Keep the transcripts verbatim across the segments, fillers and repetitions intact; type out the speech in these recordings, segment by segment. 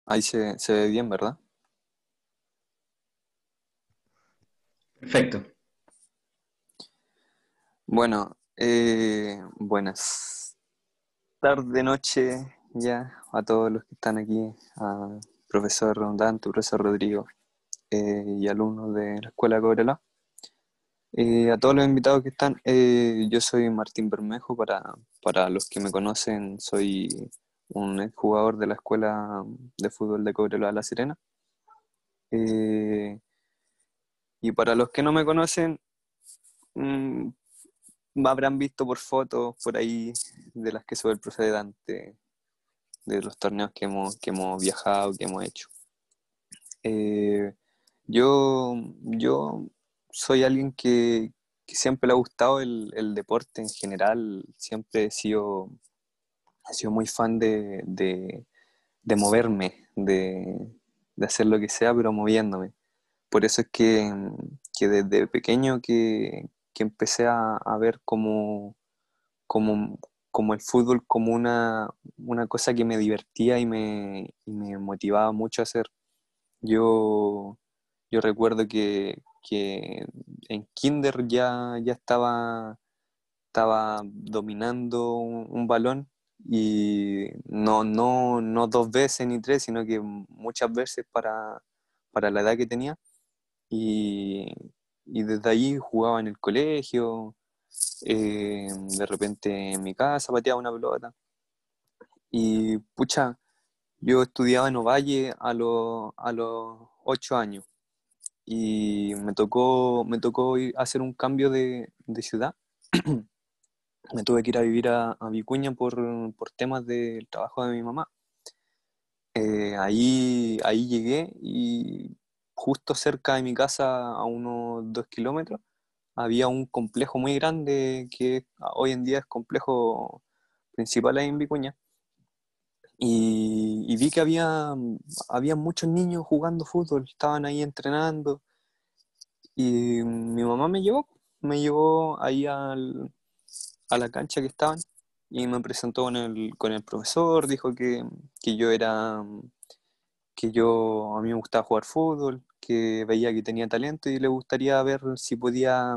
Ahí se, se ve bien, ¿verdad? Perfecto. Bueno, eh, buenas tardes, noche ya a todos los que están aquí, a profesor Rondante, profesor Rodrigo eh, y alumnos de la Escuela Cobreloa. Eh, a todos los invitados que están, eh, yo soy Martín Bermejo, para, para los que me conocen, soy un jugador de la Escuela de Fútbol de Cobreloa La Serena. Eh, y para los que no me conocen, mm, me habrán visto por fotos por ahí de las que sube el profe Dante, de los torneos que hemos, que hemos viajado, que hemos hecho. Eh, yo, yo soy alguien que, que siempre le ha gustado el, el deporte en general, siempre he sido, he sido muy fan de, de, de moverme, de, de hacer lo que sea, pero moviéndome. Por eso es que, que desde pequeño que, que empecé a, a ver cómo como, como el fútbol como una, una cosa que me divertía y me, y me motivaba mucho a hacer. Yo, yo recuerdo que, que en kinder ya, ya estaba, estaba dominando un, un balón y no, no, no dos veces ni tres, sino que muchas veces para, para la edad que tenía. Y, y desde ahí jugaba en el colegio, eh, de repente en mi casa pateaba una pelota. Y pucha, yo estudiaba en Ovalle a los, a los ocho años y me tocó, me tocó ir a hacer un cambio de, de ciudad. Me tuve que ir a vivir a, a Vicuña por, por temas del trabajo de mi mamá. Eh, ahí, ahí llegué y justo cerca de mi casa, a unos dos kilómetros, había un complejo muy grande que hoy en día es complejo principal ahí en Vicuña. Y, y vi que había, había muchos niños jugando fútbol, estaban ahí entrenando. Y mi mamá me llevó, me llevó ahí al, a la cancha que estaban y me presentó con el, con el profesor, dijo que, que yo era, que yo, a mí me gustaba jugar fútbol, que veía que tenía talento y le gustaría ver si podía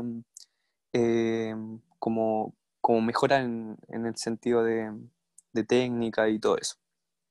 eh, como, como mejorar en, en el sentido de, de técnica y todo eso.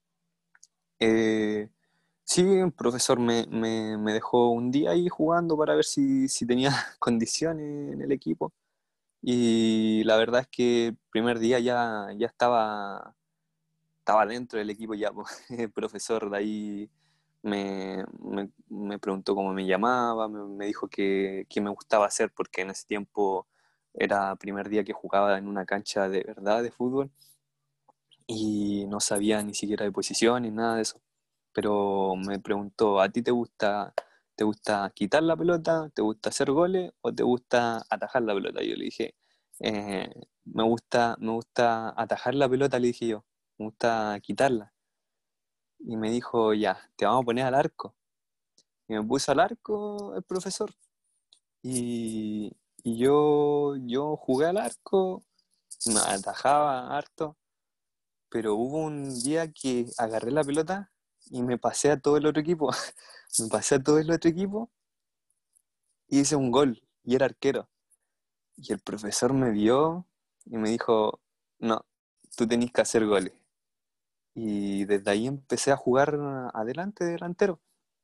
Eh, sí, un profesor me, me, me dejó un día ahí jugando para ver si, si tenía condiciones en el equipo. Y la verdad es que el primer día ya, ya estaba, estaba dentro del equipo ya, pues. El profesor de ahí me, me, me preguntó cómo me llamaba, me, me dijo que, que me gustaba hacer, porque en ese tiempo era el primer día que jugaba en una cancha de verdad de fútbol y no sabía ni siquiera de posición ni nada de eso. Pero me preguntó, ¿a ti te gusta, te gusta quitar la pelota, te gusta hacer goles o te gusta atajar la pelota? Y yo le dije, "Eh, me gusta, me gusta atajar la pelota", le dije yo, "me gusta quitarla". Y me dijo, ya, te vamos a poner al arco. Y me puso al arco el profesor. Y, y yo, yo jugué al arco, me atajaba harto, pero hubo un día que agarré la pelota y me pasé a todo el otro equipo. Me pasé a todo el otro equipo y hice un gol y era arquero. Y el profesor me vio y me dijo, no, tú tenés que hacer goles. Y desde ahí empecé a jugar adelante delantero.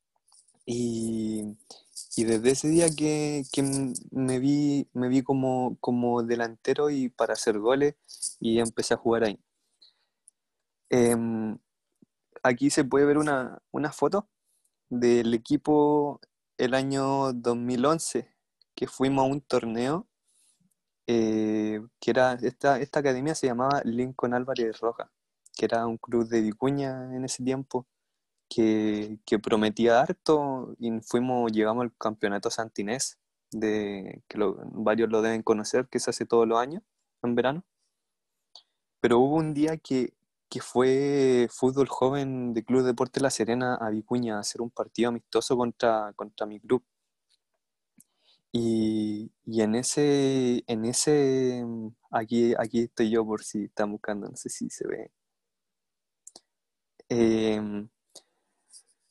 Y, y desde ese día que, que me vi, me vi como, como delantero y para hacer goles y empecé a jugar ahí. Em, Aquí se puede ver una, una foto del equipo el año dos mil once, que fuimos a un torneo, eh, que era, esta, esta academia se llamaba Lincoln Álvarez Rojas, que era un club de Vicuña en ese tiempo, que, que prometía harto y fuimos, llegamos al campeonato Santinés, de, que lo- varios lo deben conocer, que se hace todos los años, en verano. Pero hubo un día que, que fue fútbol joven de Club Deporte La Serena a Vicuña a hacer un partido amistoso contra, contra mi club. Y, y en ese, en ese, aquí, aquí estoy yo por si están buscando, no sé si se ve. Eh,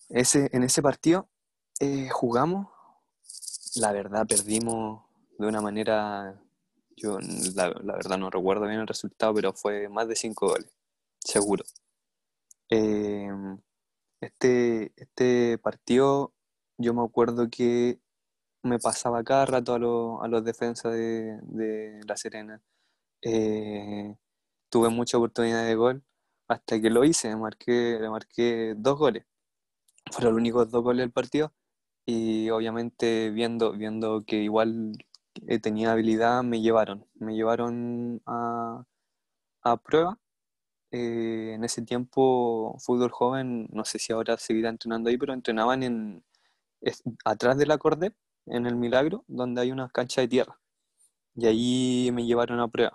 Ese, en ese partido eh, jugamos, la verdad perdimos de una manera, yo la, la verdad no recuerdo bien el resultado, pero fue más de cinco goles, seguro. Eh, este, este partido yo me acuerdo que me pasaba cada rato a, lo- a los defensas de, de La Serena. Eh, Tuve mucha oportunidad de gol hasta que lo hice, marqué, marqué dos goles. Fueron los únicos dos goles del partido y obviamente viendo, viendo que igual eh, tenía habilidad, me llevaron. Me llevaron a, a prueba. Eh, en ese tiempo, fútbol joven, no sé si ahora seguirá entrenando ahí, pero entrenaban en, es- atrás de la Cordel, en el Milagro, donde hay una cancha de tierra. Y ahí me llevaron a prueba.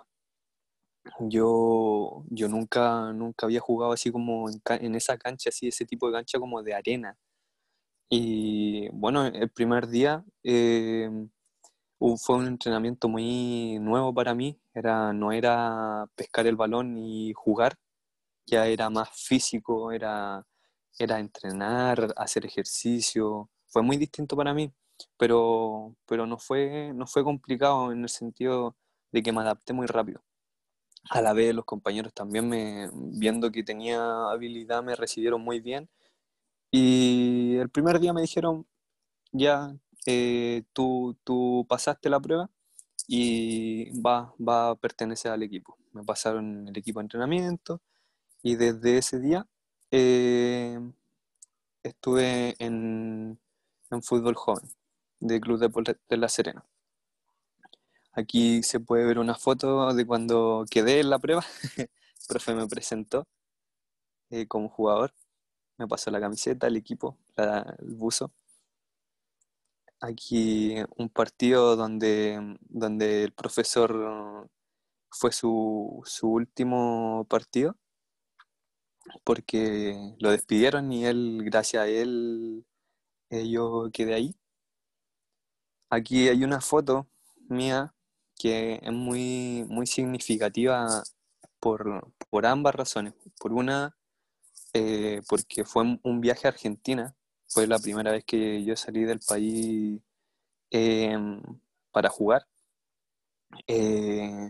Yo, yo nunca, nunca había jugado así como en, ca- en esa cancha, así, ese tipo de cancha como de arena. Y bueno, el primer día eh, hu- fue un entrenamiento muy nuevo para mí. Era, no era pescar el balón y jugar, ya era más físico, era, era entrenar, hacer ejercicio. Fue muy distinto para mí, pero, pero no fue, no fue complicado en el sentido de que me adapté muy rápido. A la vez los compañeros también me, viendo que tenía habilidad, me recibieron muy bien. Y el primer día me dijeron, ya, eh, tú, tú pasaste la prueba y va, va a pertenecer al equipo. Me pasaron el equipo de entrenamiento y desde ese día eh, estuve en, en fútbol joven de Club Deportes de La Serena. Aquí se puede ver una foto de cuando quedé en la prueba. El profe me presentó eh, como jugador, me pasó la camiseta, el equipo, la- el buzo. Aquí un partido donde, donde el profesor fue su, su último partido porque lo despidieron y él, gracias a él, eh, yo quedé ahí. Aquí hay una foto mía que es muy, muy significativa por, por ambas razones. Por una, eh, porque fue un un viaje a Argentina. Fue la primera vez que yo salí del país eh, para jugar. Eh,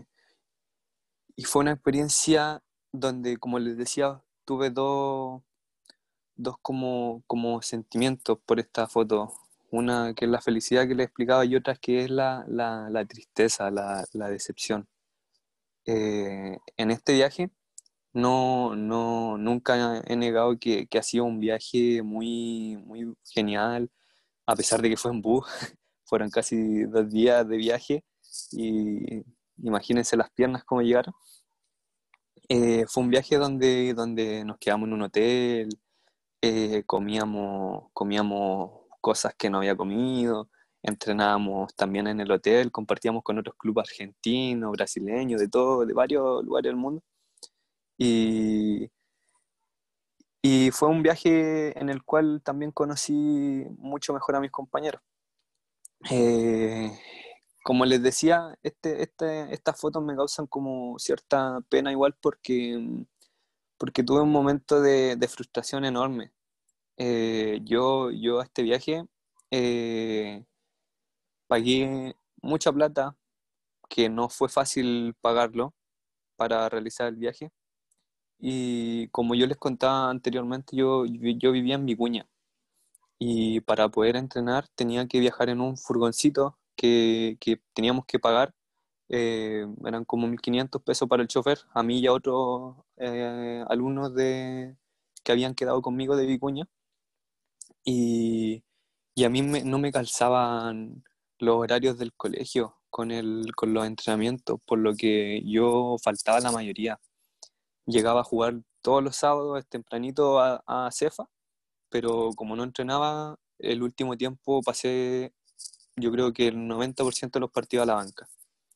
y fue una experiencia donde, como les decía, tuve dos, dos como, como sentimientos por esta foto. Una que es la felicidad que les explicaba y otra que es la, la, la tristeza, la, la decepción. Eh, en este viaje no, no, nunca he negado que, que ha sido un viaje muy, muy genial, a pesar de que fue en bus, fueron casi dos días de viaje y imagínense las piernas cómo llegaron. Eh, fue un viaje donde, donde nos quedamos en un hotel, eh, comíamos, comíamos cosas que no había comido, entrenábamos también en el hotel, compartíamos con otros clubes argentinos, brasileños, de todo, de varios lugares del mundo. Y, y fue un viaje en el cual también conocí mucho mejor a mis compañeros. Eh, Como les decía, este, este, estas fotos me causan como cierta pena igual porque, porque tuve un momento de, de frustración enorme. Eh, yo, yo a este viaje eh, pagué mucha plata, que no fue fácil pagarlo para realizar el viaje. Y como yo les contaba anteriormente, yo, yo vivía en Vicuña. Y para poder entrenar tenía que viajar en un furgoncito que, que teníamos que pagar. Eh, eran como mil quinientos pesos para el chofer, a mí y a otros eh, alumnos de, que habían quedado conmigo de Vicuña. Y, y a mí me- no me calzaban los horarios del colegio con, el, con los entrenamientos, por lo que yo faltaba la mayoría. Llegaba a jugar todos los sábados tempranito a, a Cefa, pero como no entrenaba, el último tiempo pasé, yo creo que el noventa por ciento de los partidos a la banca.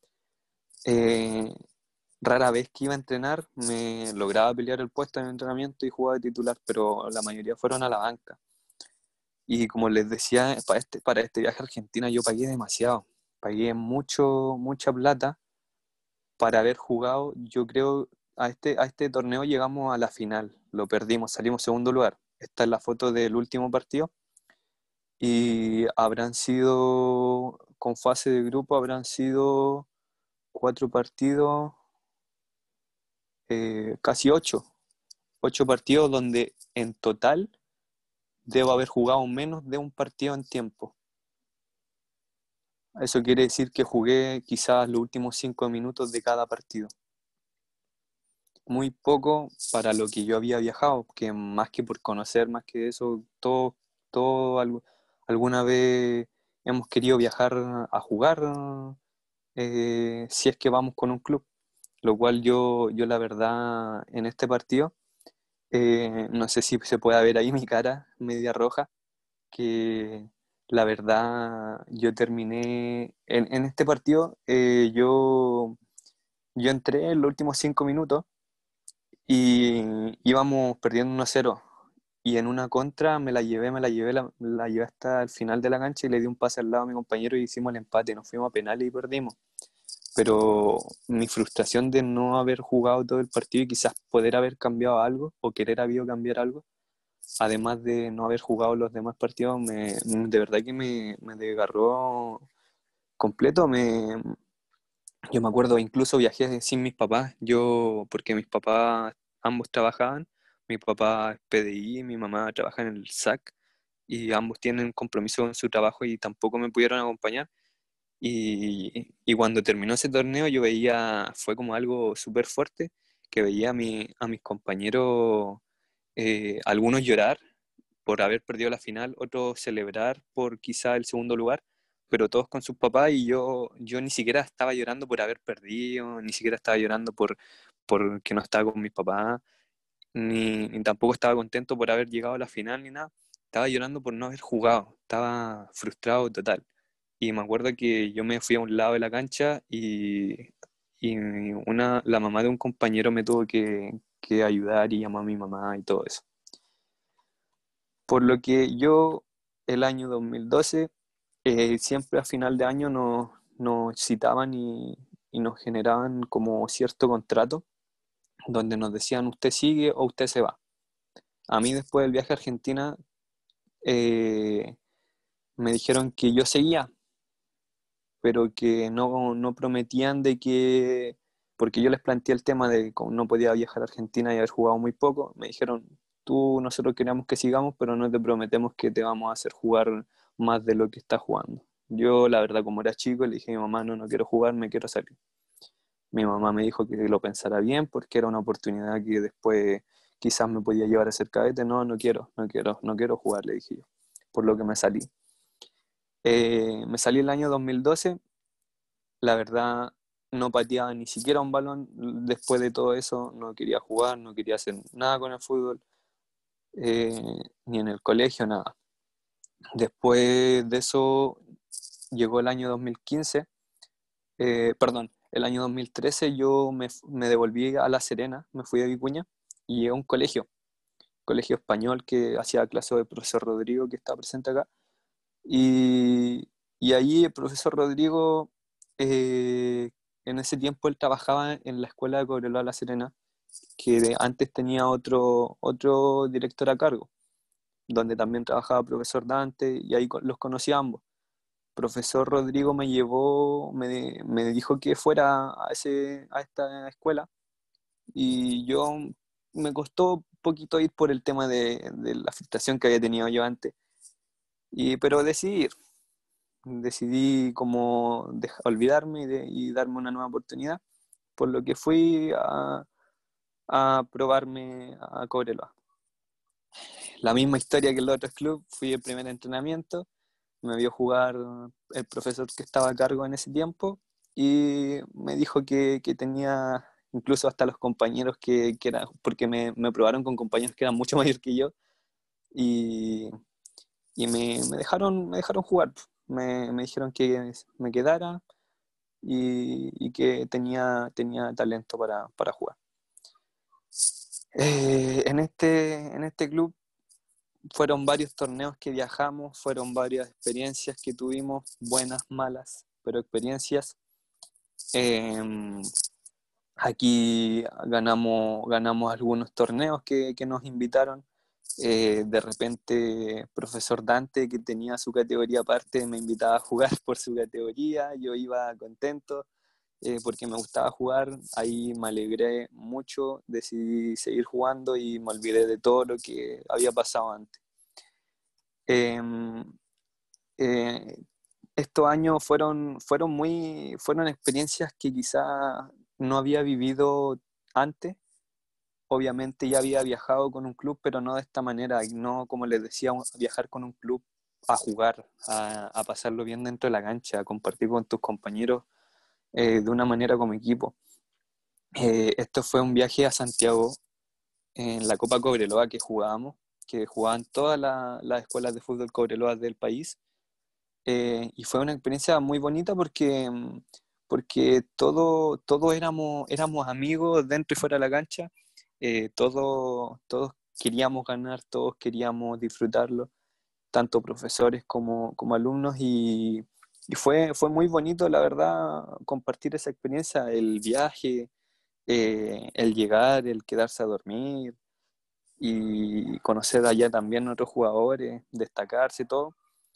Eh, Rara vez que iba a entrenar me lograba pelear el puesto en el entrenamiento y jugaba de titular, pero la mayoría fueron a la banca. Y como les decía, para este, para este viaje a Argentina yo pagué demasiado. Pagué mucho, mucha plata para haber jugado. Yo creo, a este, a este torneo llegamos a la final, lo perdimos, salimos segundo lugar. esta es la foto del último partido, y habrán sido, con fase de grupo, habrán sido cuatro partidos, eh, casi ocho, ocho partidos donde en total debo haber jugado menos de un partido en tiempo. Eso quiere decir que jugué quizás los últimos cinco minutos de cada partido. Muy poco para lo que yo había viajado, que más que por conocer, más que eso, todo, todo algo- alguna vez hemos querido viajar a jugar, eh, si es que vamos con un club, lo cual yo, yo la verdad en este partido, eh, no sé si se puede ver ahí mi cara media roja, que la verdad yo terminé en, en este partido, eh, yo, yo entré en los últimos cinco minutos y íbamos perdiendo uno a cero. Y en una contra me la llevé, me la llevé, la, la llevé hasta el final de la cancha y le di un pase al lado a mi compañero y hicimos el empate. Nos fuimos a penales y perdimos. Pero mi frustración de no haber jugado todo el partido y quizás poder haber cambiado algo o querer haber cambiar algo, además de no haber jugado los demás partidos, me, de verdad que me, me desgarró completo. Me, yo me acuerdo, incluso viajé sin mis papás, yo, porque mis papás ambos trabajaban, mi papá es P D I, mi mamá trabaja en el S A C, y ambos tienen compromiso en su trabajo y tampoco me pudieron acompañar. Y, y cuando terminó ese torneo yo veía, fue como algo súper fuerte, que veía a, mi, a mis compañeros, eh, algunos llorar por haber perdido la final, otros celebrar por quizá el segundo lugar, pero todos con sus papás, y yo, yo ni siquiera estaba llorando por haber perdido, ni siquiera estaba llorando por, por que no estaba con mis papás, ni, ni tampoco estaba contento por haber llegado a la final ni nada. Estaba llorando por no haber jugado, estaba frustrado total. Y me acuerdo que yo me fui a un lado de la cancha y, y una, la mamá de un compañero me tuvo que, que ayudar y llamó a mi mamá y todo eso. Por lo que yo, el año dos mil doce, eh, siempre a final de año nos, nos citaban y, y nos generaban como cierto contrato donde nos decían usted sigue o usted se va. A mí después del viaje a Argentina, eh, me dijeron que yo seguía, pero que no, no prometían de que, porque yo les planteé el tema de cómo no podía viajar a Argentina y haber jugado muy poco, me dijeron, tú, nosotros queremos que sigamos, pero no te prometemos que te vamos a hacer jugar más de lo que estás jugando. Yo, la verdad, como era chico, le dije a mi mamá, no, no quiero jugar, me quiero salir. Mi mamá me dijo que lo pensara bien porque era una oportunidad que después quizás me podía llevar a ser cadete. No, no quiero, no quiero, no quiero jugar, le dije yo, por lo que me salí. Eh, me salí el año dos mil doce, la verdad no pateaba ni siquiera un balón después de todo eso, no quería jugar, no quería hacer nada con el fútbol, eh, ni en el colegio, nada. Después de eso llegó el año dos mil quince, eh, perdón, el año dos mil trece yo me, me devolví a La Serena, me fui a Vicuña y llegué a un colegio, colegio español que hacía clase del profesor Rodrigo que está presente acá. Y, y ahí el profesor Rodrigo, eh, en ese tiempo él trabajaba en la escuela de Cobreloa La Serena, que de- antes tenía otro, otro director a cargo, donde también trabajaba profesor Dante, y ahí co- los conocí a ambos. Profesor Rodrigo me llevó, me, me dijo que fuera a, ese, a esta escuela, y yo me costó un poquito ir por el tema de, de la frustración que había tenido yo antes, y, pero decidí ir. Decidí como deja- olvidarme y, de- y darme una nueva oportunidad, por lo que fui a, a probarme a Cobreloa. La misma historia que en los otros clubes, fui el primer entrenamiento, me vio jugar el profesor que estaba a cargo en ese tiempo y me dijo que, que tenía incluso hasta los compañeros que, que eran, porque me, me probaron con compañeros que eran mucho mayor que yo, y, y me, me dejaron, me dejaron jugar. Me, me dijeron que me quedara y, y que tenía, tenía talento para, para jugar. Eh, en este, en este club fueron varios torneos que viajamos, fueron varias experiencias que tuvimos, buenas, malas, pero experiencias. Eh, Aquí ganamos, ganamos algunos torneos que, que nos invitaron. Eh, de repente, profesor Dante, que tenía su categoría aparte, me invitaba a jugar por su categoría, yo iba contento eh, porque me gustaba jugar, ahí me alegré mucho, decidí seguir jugando y me olvidé de todo lo que había pasado antes. Eh, eh, Estos años fueron, fueron muy, fueron experiencias que quizás no había vivido antes. Obviamente ya había viajado con un club, pero no de esta manera, y no, como les decía, viajar con un club a jugar, a, a pasarlo bien dentro de la cancha, a compartir con tus compañeros eh, de una manera como equipo. Eh, esto fue un viaje a Santiago en la Copa Cobreloa que jugábamos, que jugaban todas la- las escuelas de fútbol Cobreloa del país. Eh, y fue una experiencia muy bonita porque, porque todo, todos éramos, éramos amigos dentro y fuera de la cancha. Eh, todos, todos queríamos ganar, todos queríamos disfrutarlo, tanto profesores como, como alumnos. Y, y fue, fue muy bonito, la verdad, compartir esa experiencia, el viaje, eh, el llegar, el quedarse a dormir y conocer allá también otros jugadores, destacarse y todo.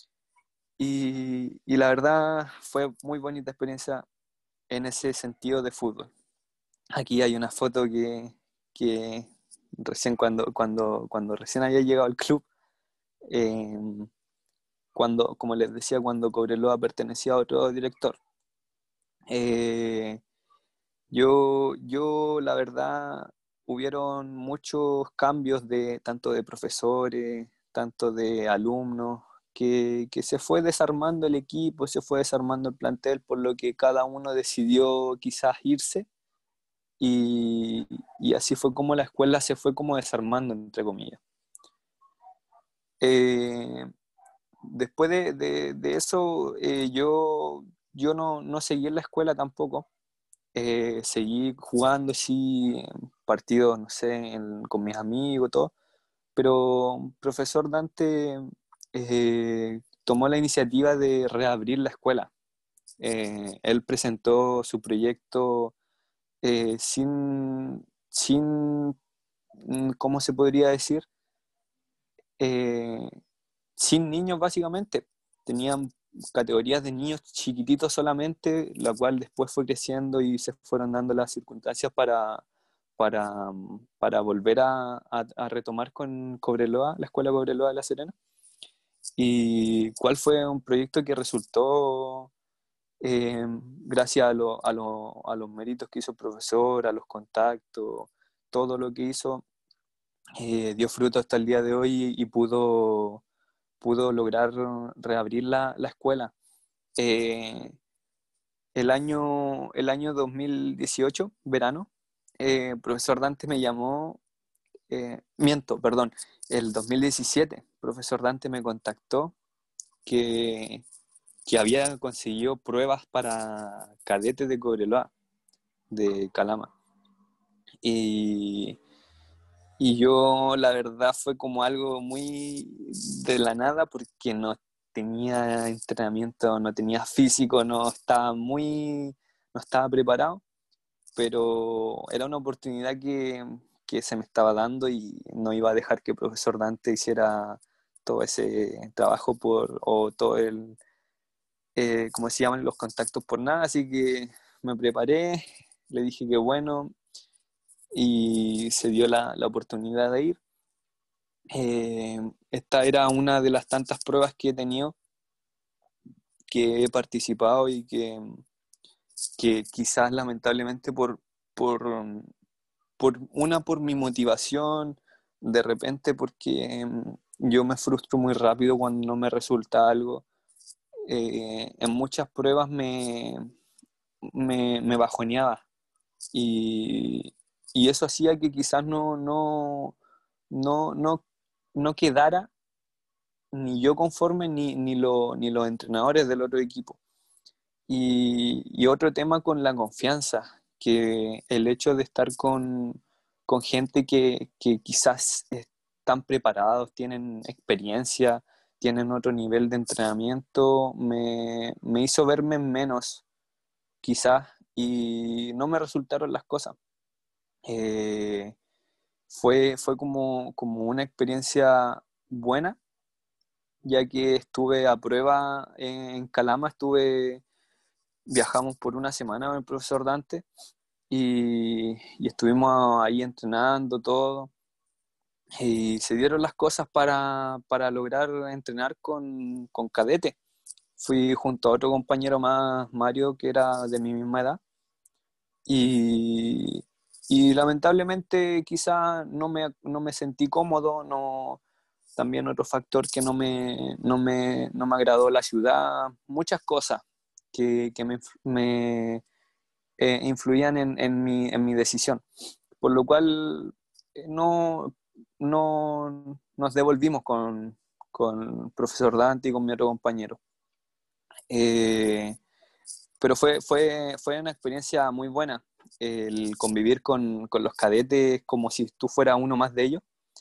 Y, y la verdad fue muy bonita experiencia en ese sentido de fútbol. Aquí hay una foto que, que recién cuando, cuando, cuando recién había llegado al club, eh, cuando, como les decía, cuando Cobreloa pertenecía a otro director. Eh, yo, yo, la verdad, hubieron muchos cambios de tanto de profesores, tanto de alumnos, que, que se fue desarmando el equipo, se fue desarmando el plantel, por lo que cada uno decidió quizás irse y, y así fue como la escuela se fue como desarmando, entre comillas. Eh, Después de, de- de eso, eh, yo, yo no, no seguí en la escuela tampoco. Eh, seguí jugando, sí, en partidos, no sé, en- con mis amigos, todo. Pero profesor Dante eh, tomó la iniciativa de reabrir la escuela. Eh, él presentó su proyecto eh, sin, sin, mm, ¿cómo se podría decir? Eh, Sin niños, básicamente. Tenían categorías de niños chiquititos solamente, la cual después fue creciendo y se fueron dando las circunstancias para, para, para volver a, a- a retomar con Cobreloa, la Escuela Cobreloa de La Serena. Y cuál fue un proyecto que resultó eh, gracias a, lo- a, lo- a los méritos que hizo el profesor, a los contactos, todo lo que hizo, eh, dio fruto hasta el día de hoy y pudo, pudo lograr reabrir la, la escuela. Eh, el año, el año dos mil dieciocho, verano, eh, profesor Dante me llamó, eh, miento, perdón, el dos mil diecisiete, profesor Dante me contactó que, que había conseguido pruebas para cadetes de Cobreloa, de Calama. Y, y yo, la verdad, fue como algo muy de la nada porque no tenía entrenamiento, no tenía físico, no estaba muy, no estaba preparado, pero era una oportunidad que, que se me estaba dando y no iba a dejar que el profesor Dante hiciera todo ese trabajo por, o todo el, eh, como se llaman los contactos por nada, así que me preparé, le dije que bueno y se dio la, la oportunidad de ir. Eh, Esta era una de las tantas pruebas que he tenido, que he participado y que, que quizás lamentablemente por, por, por una por mi motivación, de repente porque mm, yo me frustro muy rápido cuando no me resulta algo. Eh, en muchas pruebas me, me, me bajoneaba y, y eso hacía que quizás no, no, no, no, no quedara ni yo conforme ni, ni, lo, ni los entrenadores del otro equipo. Y, y otro tema con la confianza, que el hecho de estar con, con gente que, que quizás están preparados, tienen experiencia, tienen otro nivel de entrenamiento, me, me hizo verme menos, quizás, y no me resultaron las cosas. Eh, fue, fue como, como una experiencia buena, ya que estuve a prueba en, en Calama, estuve, viajamos por una semana con el profesor Dante y, y estuvimos ahí entrenando todo y se dieron las cosas para, para lograr entrenar con, con cadete. Fui junto a otro compañero más, Mario, que era de mi misma edad. Y, y lamentablemente quizá no me, no me sentí cómodo, no, también otro factor que no me, no me, no me agradó la ciudad, muchas cosas que, que me, me eh, influían en, en, mi, en mi decisión. Por lo cual eh, no, no nos devolvimos con, con el profesor Dante y con mi otro compañero. Eh, pero fue, fue, fue una experiencia muy buena el convivir con, con los cadetes como si tú fueras uno más de ellos,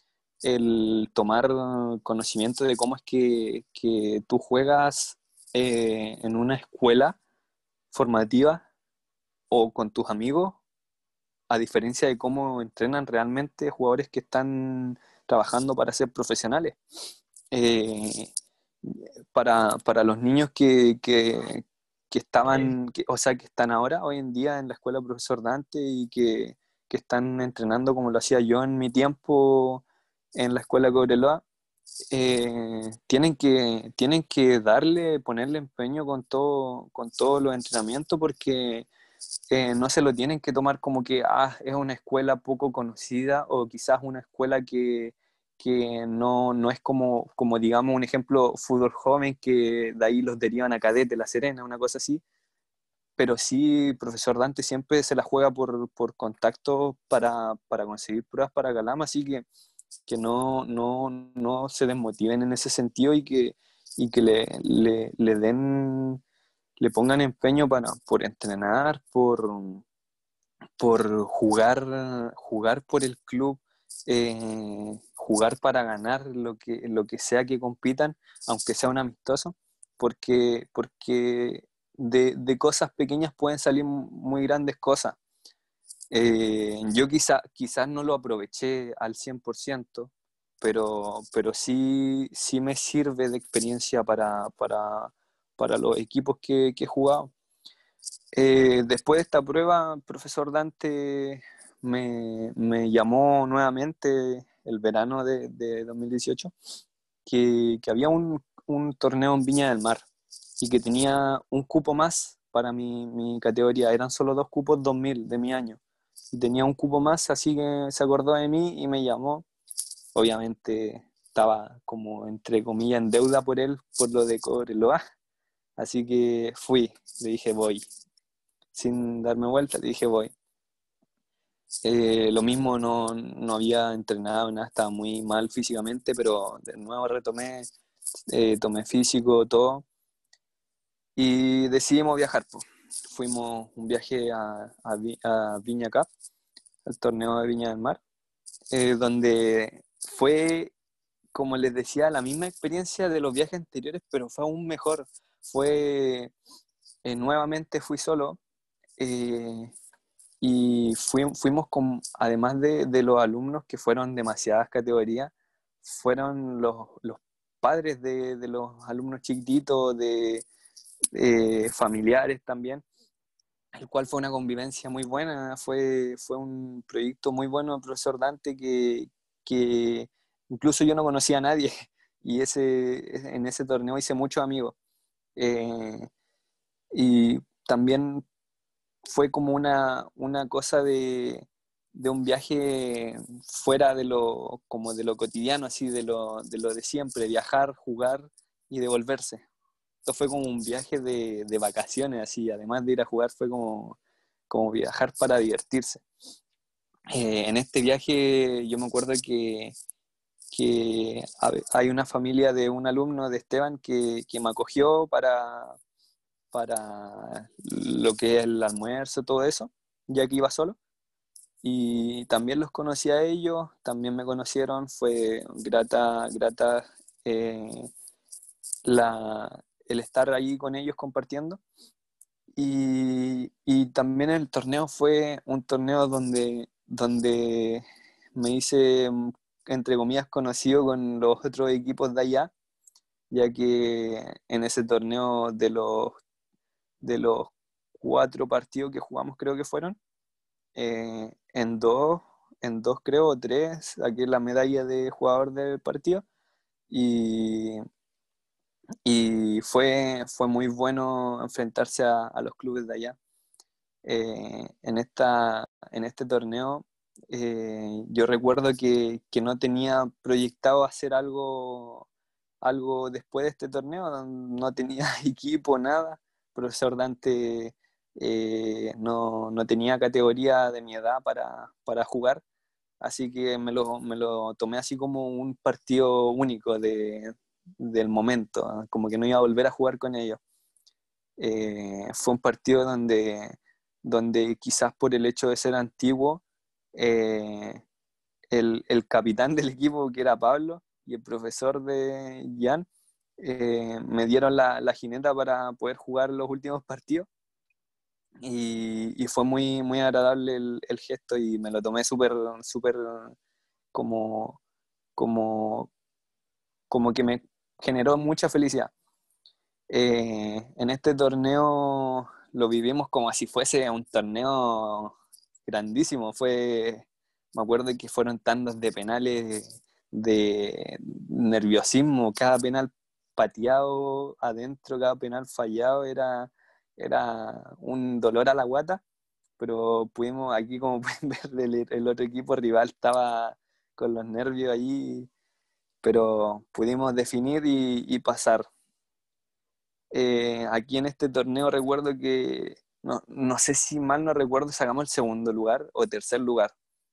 el tomar conocimiento de cómo es que, que tú juegas eh, en una escuela formativa o con tus amigos, a diferencia de cómo entrenan realmente jugadores que están trabajando para ser profesionales. Eh, para, para los niños que, que, que estaban, que, o sea, que están ahora, hoy en día, en la escuela Profesor Dante y que, que están entrenando como lo hacía yo en mi tiempo en la escuela Cobreloa, eh, tienen que, tienen que darle, ponerle empeño con todo, con todos los entrenamientos porque eh, no se lo tienen que tomar como que ah, es una escuela poco conocida o quizás una escuela que, que no, no es como, como, digamos, un ejemplo, fútbol joven, que de ahí los derivan a cadete, La Serena, una cosa así. Pero sí, profesor Dante siempre se la juega por, por contacto para, para conseguir pruebas para Calama, así que, que no, no, no se desmotiven en ese sentido y que, y que le, le, le den, le pongan empeño para, por entrenar, por, por jugar, jugar por el club, eh, jugar para ganar lo que, lo que sea que compitan, aunque sea un amistoso, porque, porque de, de cosas pequeñas pueden salir muy grandes cosas. Eh, yo quizá, quizás no lo aproveché al cien por ciento, pero, pero sí, sí me sirve de experiencia para, para, para los equipos que, que he jugado. Eh, después de esta prueba, el profesor Dante me, me llamó nuevamente el verano de, de dos mil dieciocho, que, que había un, un torneo en Viña del Mar y que tenía un cupo más para mi, mi categoría. Eran solo dos cupos dos mil de mi año. Y tenía un cupo más, así que se acordó de mí y me llamó. Obviamente estaba como entre comillas en deuda por él, por lo de Cobreloa. Así que fui, le dije voy sin darme vuelta, le dije voy. Eh, lo mismo, no, no había entrenado, nada, estaba muy mal físicamente, pero de nuevo retomé, eh, tomé físico, todo, y decidimos viajar, pues. Fuimos un viaje a, a, Vi- a Viña Cup, al torneo de Viña del Mar, eh, donde fue, como les decía, la misma experiencia de los viajes anteriores, pero fue aún mejor. Fue, eh, nuevamente fui solo, eh, y fui- fuimos con, además de, de los alumnos que fueron demasiadas categorías, fueron los, los padres de, de los alumnos chiquititos, de, de familiares también, el cual fue una convivencia muy buena, fue, fue un proyecto muy bueno, profesor Dante, que, que incluso yo no conocía a nadie y ese, en ese torneo hice muchos amigos. Eh, y también fue como una, una cosa de, de un viaje fuera de lo, como de lo cotidiano, así de lo, de lo de siempre, viajar, jugar y devolverse. Esto fue como un viaje de, de vacaciones, así, además de ir a jugar, fue como, como viajar para divertirse. Eh, en este viaje yo me acuerdo que, que hay una familia de un alumno de Esteban que, que me acogió para, para lo que es el almuerzo, todo eso, ya que iba solo. Y también los conocí a ellos, también me conocieron, fue grata, grata eh, la, el estar allí con ellos compartiendo. Y, y también el torneo fue un torneo donde, donde me hice, entre comillas, conocido con los otros equipos de allá, ya que en ese torneo de los, de los cuatro partidos que jugamos, creo que fueron, eh, en dos, en dos creo, o tres, saqué la medalla de jugador del partido y, y fue, fue muy bueno enfrentarse a, a los clubes de allá. Eh, en, esta, en este torneo eh, yo recuerdo que, que no tenía proyectado hacer algo, algo después de este torneo, no, no tenía equipo, nada. Profesor Dante eh, no, no tenía categoría de mi edad para, para jugar, así que me lo, me lo tomé así como un partido único de, del momento, como que no iba a volver a jugar con ellos. Eh, fue un partido donde, donde quizás por el hecho de ser antiguo, eh, el, el capitán del equipo, que era Pablo, y el profesor de Jan, eh, me dieron la, la jineta para poder jugar los últimos partidos. Y, y fue muy, muy agradable el, el gesto y me lo tomé súper, súper como, como, como que me generó mucha felicidad. Eh, en este torneo lo vivimos como si fuese un torneo grandísimo. Fue, me acuerdo que fueron tandas de penales, de nerviosismo, cada penal pateado adentro, cada penal fallado era, era un dolor a la guata, pero pudimos, aquí como pueden ver, el, el otro equipo rival estaba con los nervios ahí, pero pudimos definir y, y pasar. Eh, aquí en este torneo recuerdo que, no, no sé si mal no recuerdo, sacamos el segundo lugar o tercer lugar,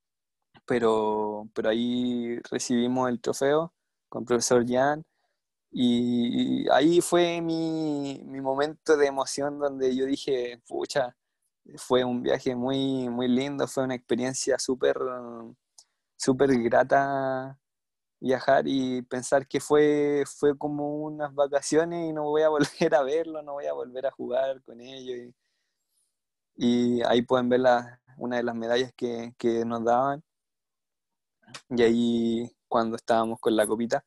pero, pero ahí recibimos el trofeo con el profesor Jan y ahí fue mi, mi momento de emoción donde yo dije, pucha, fue un viaje muy, muy lindo, fue una experiencia súper, súper grata viajar y pensar que fue, fue como unas vacaciones y no voy a volver a verlo, no voy a volver a jugar con ellos. Y, y ahí pueden ver la, una de las medallas que, que nos daban. Y ahí cuando estábamos con la copita.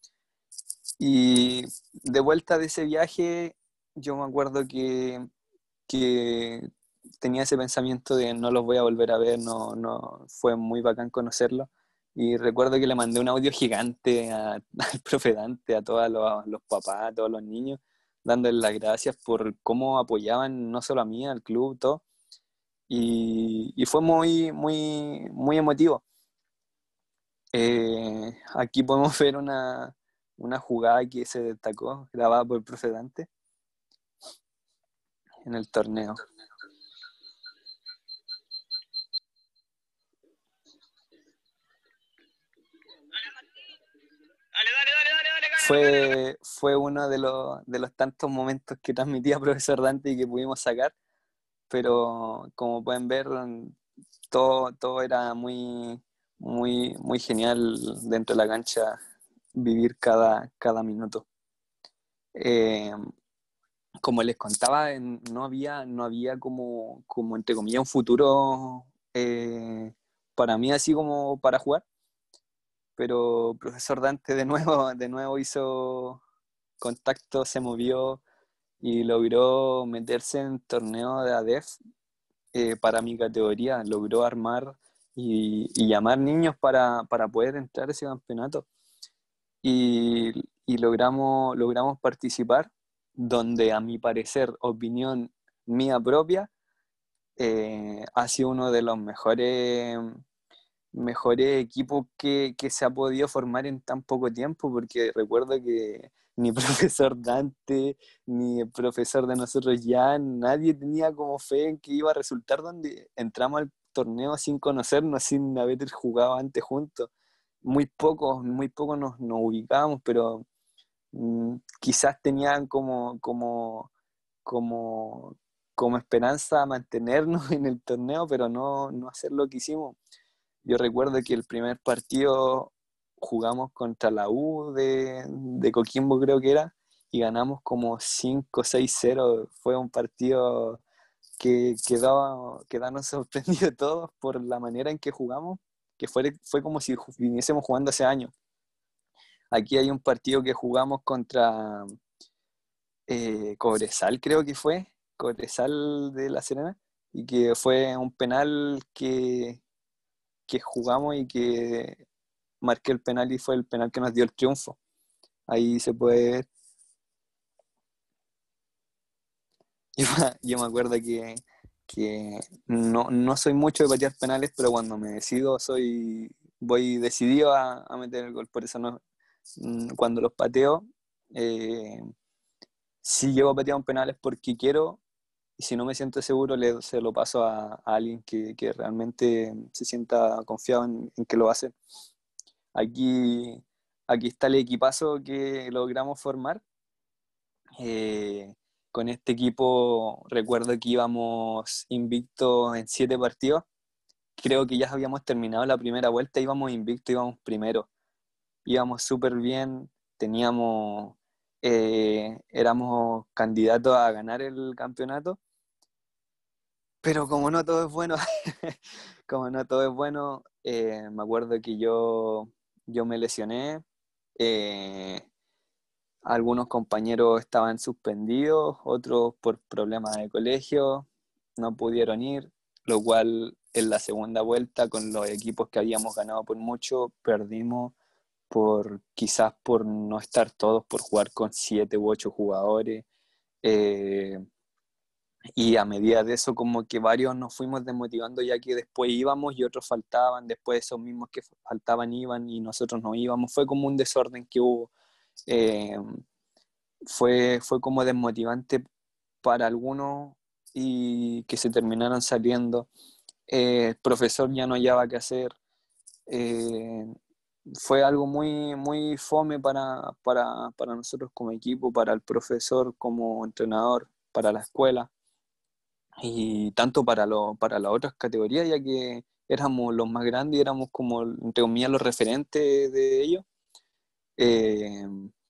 Y de vuelta de ese viaje, yo me acuerdo que, que tenía ese pensamiento de no los voy a volver a ver, no, no, fue muy bacán conocerlos. Y recuerdo que le mandé un audio gigante a- al profe Dante, a todos los, los papás, a todos los niños, dándoles las gracias por cómo apoyaban no solo a mí, al club, todo. Y, y fue muy, muy, muy emotivo. Eh, aquí podemos ver una, una jugada que se destacó, grabada por el profe Dante en el torneo. Fue, fue uno de los, de los tantos momentos que transmitía profesor Dante y que pudimos sacar, pero como pueden ver, todo, todo era muy, muy, muy genial dentro de la cancha, vivir cada, cada minuto. Eh, como les contaba, no había, no había como, como, entre comillas, un futuro eh, para mí así como para jugar, pero profesor Dante de nuevo, de nuevo hizo contacto, se movió y logró meterse en torneo de A D E F eh, para mi categoría, logró armar y, y llamar niños para, para poder entrar a ese campeonato. Y, y logramos, logramos participar, donde a mi parecer, opinión mía propia, eh, ha sido uno de los mejores mejores equipos que, que se ha podido formar en tan poco tiempo, porque recuerdo que ni profesor Dante, ni el profesor de nosotros ya, nadie tenía como fe en que iba a resultar, donde entramos al torneo sin conocernos, sin haber jugado antes juntos. Muy pocos, muy pocos nos, nos ubicábamos, pero mm, quizás tenían como, como, como, como esperanza mantenernos en el torneo, pero no, no hacer lo que hicimos. Yo recuerdo que el primer partido jugamos contra la U de, de Coquimbo, creo que era, y ganamos como cinco seis cero. Fue un partido que quedó, quedaron sorprendidos todos por la manera en que jugamos. que fue, fue como si viniésemos jugando hace años. Aquí hay un partido que jugamos contra eh, Cobresal, creo que fue, Cobresal de La Serena, y que fue un penal que, que jugamos y que marqué el penal y fue el penal que nos dio el triunfo. Ahí se puede ver. Yo, yo me acuerdo que, que no, no soy mucho de patear penales, pero cuando me decido soy voy decidido a, a meter el gol. Por eso no, cuando los pateo, eh, si llego a patear un penal es porque quiero, y si no me siento seguro, le, se lo paso a, a alguien que, que realmente se sienta confiado en, en que lo va a hacer. Aquí, aquí está el equipazo que logramos formar. Eh, con este equipo recuerdo que íbamos invictos en siete partidos. Creo que ya habíamos terminado la primera vuelta, íbamos invictos, íbamos primero. Íbamos súper bien, teníamos, eh, éramos candidatos a ganar el campeonato, pero como no todo es bueno, como no todo es bueno, eh, me acuerdo que yo, yo me lesioné. eh, Algunos compañeros estaban suspendidos, otros por problemas de colegio, no pudieron ir, lo cual en la segunda vuelta con los equipos que habíamos ganado por mucho, perdimos por quizás por no estar todos, por jugar con siete u ocho jugadores. eh, y a medida de eso como que varios nos fuimos desmotivando ya que después íbamos y otros faltaban, después esos mismos que faltaban iban y nosotros no íbamos, fue como un desorden que hubo. Eh, fue, fue como desmotivante para algunos y que se terminaron saliendo. Eh, el profesor ya no hallaba qué hacer. Eh, Fue algo muy, muy fome para, para, para nosotros como equipo, para el profesor como entrenador, para la escuela y tanto para, lo, para las otras categorías, ya que éramos los más grandes y éramos como, entre comillas, los referentes de ellos. Eh,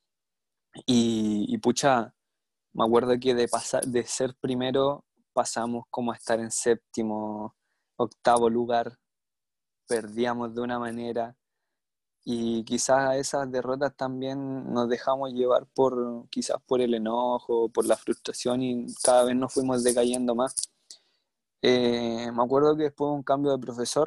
y, y pucha, me acuerdo que de, pasar, de ser primero pasamos como a estar en séptimo, octavo lugar, perdíamos de una manera y quizás esas derrotas también nos dejamos llevar por quizás por el enojo, por la frustración y cada vez nos fuimos decayendo más. Eh, me acuerdo que después de un cambio de profesor,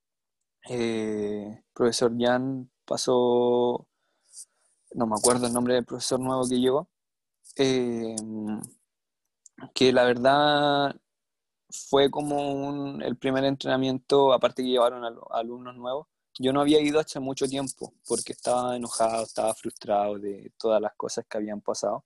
eh, profesor Jan pasó, no me acuerdo el nombre del profesor nuevo que llegó, eh, que la verdad fue como un, el primer entrenamiento, aparte que llevaron a, a alumnos nuevos. Yo no había ido hace mucho tiempo porque estaba enojado, estaba frustrado de todas las cosas que habían pasado.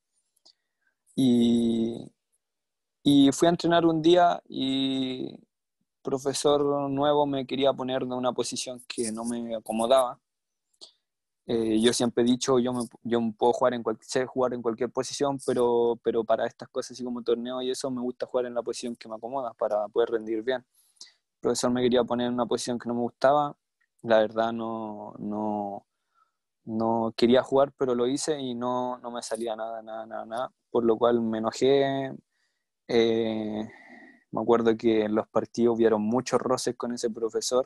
Y, y fui a entrenar un día y el profesor nuevo me quería poner de una posición que no me acomodaba. Eh, yo siempre he dicho, yo, me, yo puedo jugar en, cual, sé jugar en cualquier posición, pero, pero para estas cosas, así como torneo y eso, me gusta jugar en la posición que me acomoda para poder rendir bien. El profesor me quería poner en una posición que no me gustaba, la verdad no, no, no quería jugar, pero lo hice y no, no me salía nada, nada, nada, nada, por lo cual me enojé. Eh, Me acuerdo que en los partidos hubieron muchos roces con ese profesor,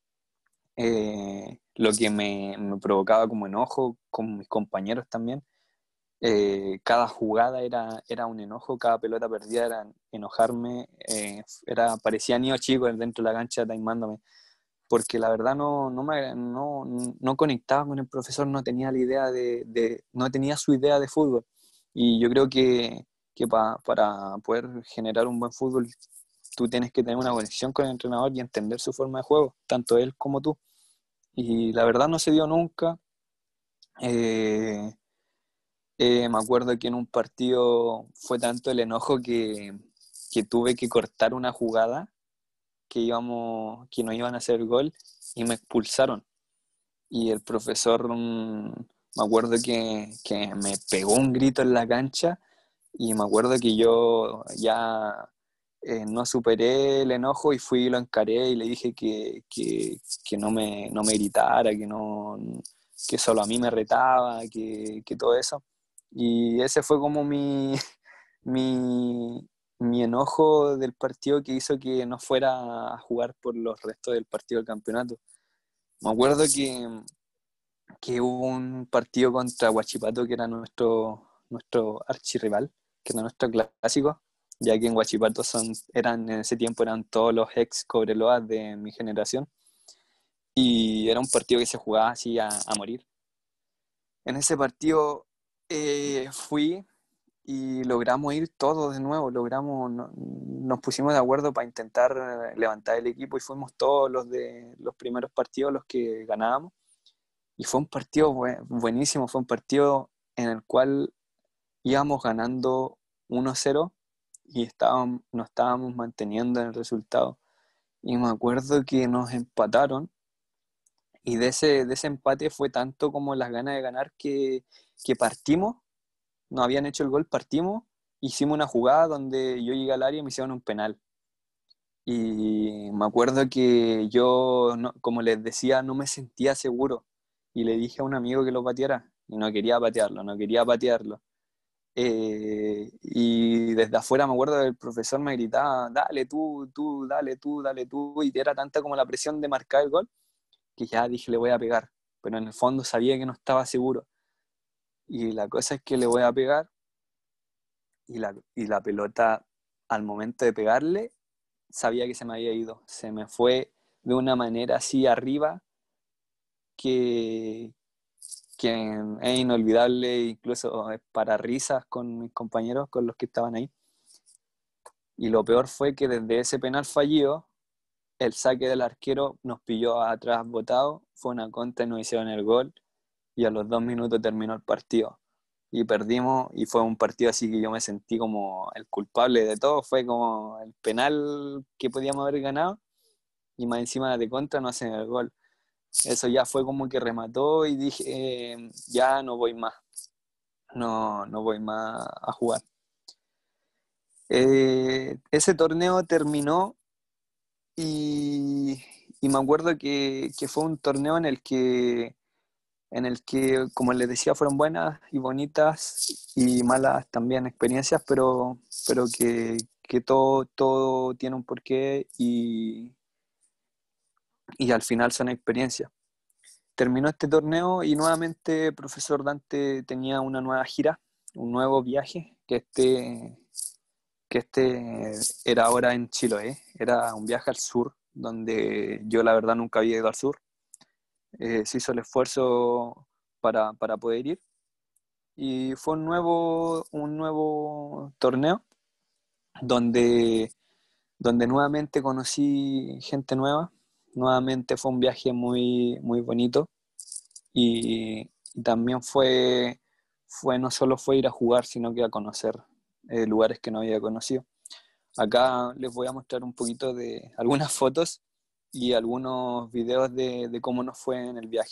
eh, lo que me, me provocaba como enojo con mis compañeros también. Eh, cada jugada era, era un enojo, cada pelota perdida era enojarme, eh, era, parecía niño chico dentro de la cancha taimándome, porque la verdad no, no, me, no, no conectaba con el profesor, no tenía la idea de, de no tenía su idea de fútbol. Y yo creo que, que pa, para poder generar un buen fútbol, tú tienes que tener una conexión con el entrenador y entender su forma de juego, tanto él como tú. Y la verdad no se dio nunca. Eh, eh, Me acuerdo que en un partido fue tanto el enojo que, que tuve que cortar una jugada que íbamos, que nos iban a hacer gol y me expulsaron. Y el profesor, mm, me acuerdo que, que me pegó un grito en la cancha y me acuerdo que yo ya eh, no superé el enojo y fui y lo encaré y le dije que, que, que no, me, no me gritara, que, no, que solo a mí me retaba, que, que todo eso. Y ese fue como mi, mi, mi enojo del partido que hizo que no fuera a jugar por los restos del partido del campeonato. Me acuerdo que, que hubo un partido contra Huachipato que era nuestro, nuestro archirrival, que era nuestro clásico, ya que en Huachipato son, eran, en ese tiempo eran todos los ex Cobreloas de mi generación, y era un partido que se jugaba así a, a morir. En ese partido eh, fui y logramos ir todos de nuevo, logramos, no, nos pusimos de acuerdo para intentar levantar el equipo y fuimos todos los de los primeros partidos los que ganábamos. Y fue un partido buenísimo, fue un partido en el cual íbamos ganando uno cero y estábamos, nos estábamos manteniendo en el resultado. Y me acuerdo que nos empataron y de ese, de ese empate fue tanto como las ganas de ganar que, que partimos, nos habían hecho el gol, partimos, hicimos una jugada donde yo llegué al área y me hicieron un penal. Y me acuerdo que yo, no, como les decía, no me sentía seguro. Y le dije a un amigo que lo pateara. Y no quería patearlo, no quería patearlo. Eh, y desde afuera me acuerdo que el profesor me gritaba, dale tú, tú, dale tú, dale tú. Y era tanta como la presión de marcar el gol, que ya dije, le voy a pegar. Pero en el fondo sabía que no estaba seguro. Y la cosa es que le voy a pegar. Y la, y la pelota, al momento de pegarle, sabía que se me había ido. Se me fue de una manera así arriba que, que es inolvidable, incluso es para risas con mis compañeros, con los que estaban ahí. Y lo peor fue que desde ese penal fallido, el saque del arquero nos pilló atrás botado, fue una contra y nos hicieron el gol, y a los dos minutos terminó el partido. Y perdimos, y fue un partido así que yo me sentí como el culpable de todo, fue como el penal que podíamos haber ganado, y más encima de contra no hacen el gol. Eso ya fue como que remató y dije, eh, ya no voy más, no, no voy más a jugar. Eh, ese torneo terminó y, y me acuerdo que, que fue un torneo en el que, en el que, como les decía, fueron buenas y bonitas y malas también experiencias, pero, pero que, que todo, todo tiene un porqué y, y al final son experiencias. Terminó este torneo y nuevamente profesor Dante tenía una nueva gira, un nuevo viaje, que este, que este era ahora en Chiloé, era un viaje al sur, donde yo la verdad nunca había ido al sur. Eh, se hizo el esfuerzo para, para poder ir y fue un nuevo, un nuevo torneo donde, donde nuevamente conocí gente nueva, nuevamente fue un viaje muy, muy bonito. Y, y también fue, fue, no solo fue ir a jugar, sino que a conocer eh, lugares que no había conocido. Acá les voy a mostrar un poquito de algunas fotos y algunos videos de, de cómo nos fue en el viaje.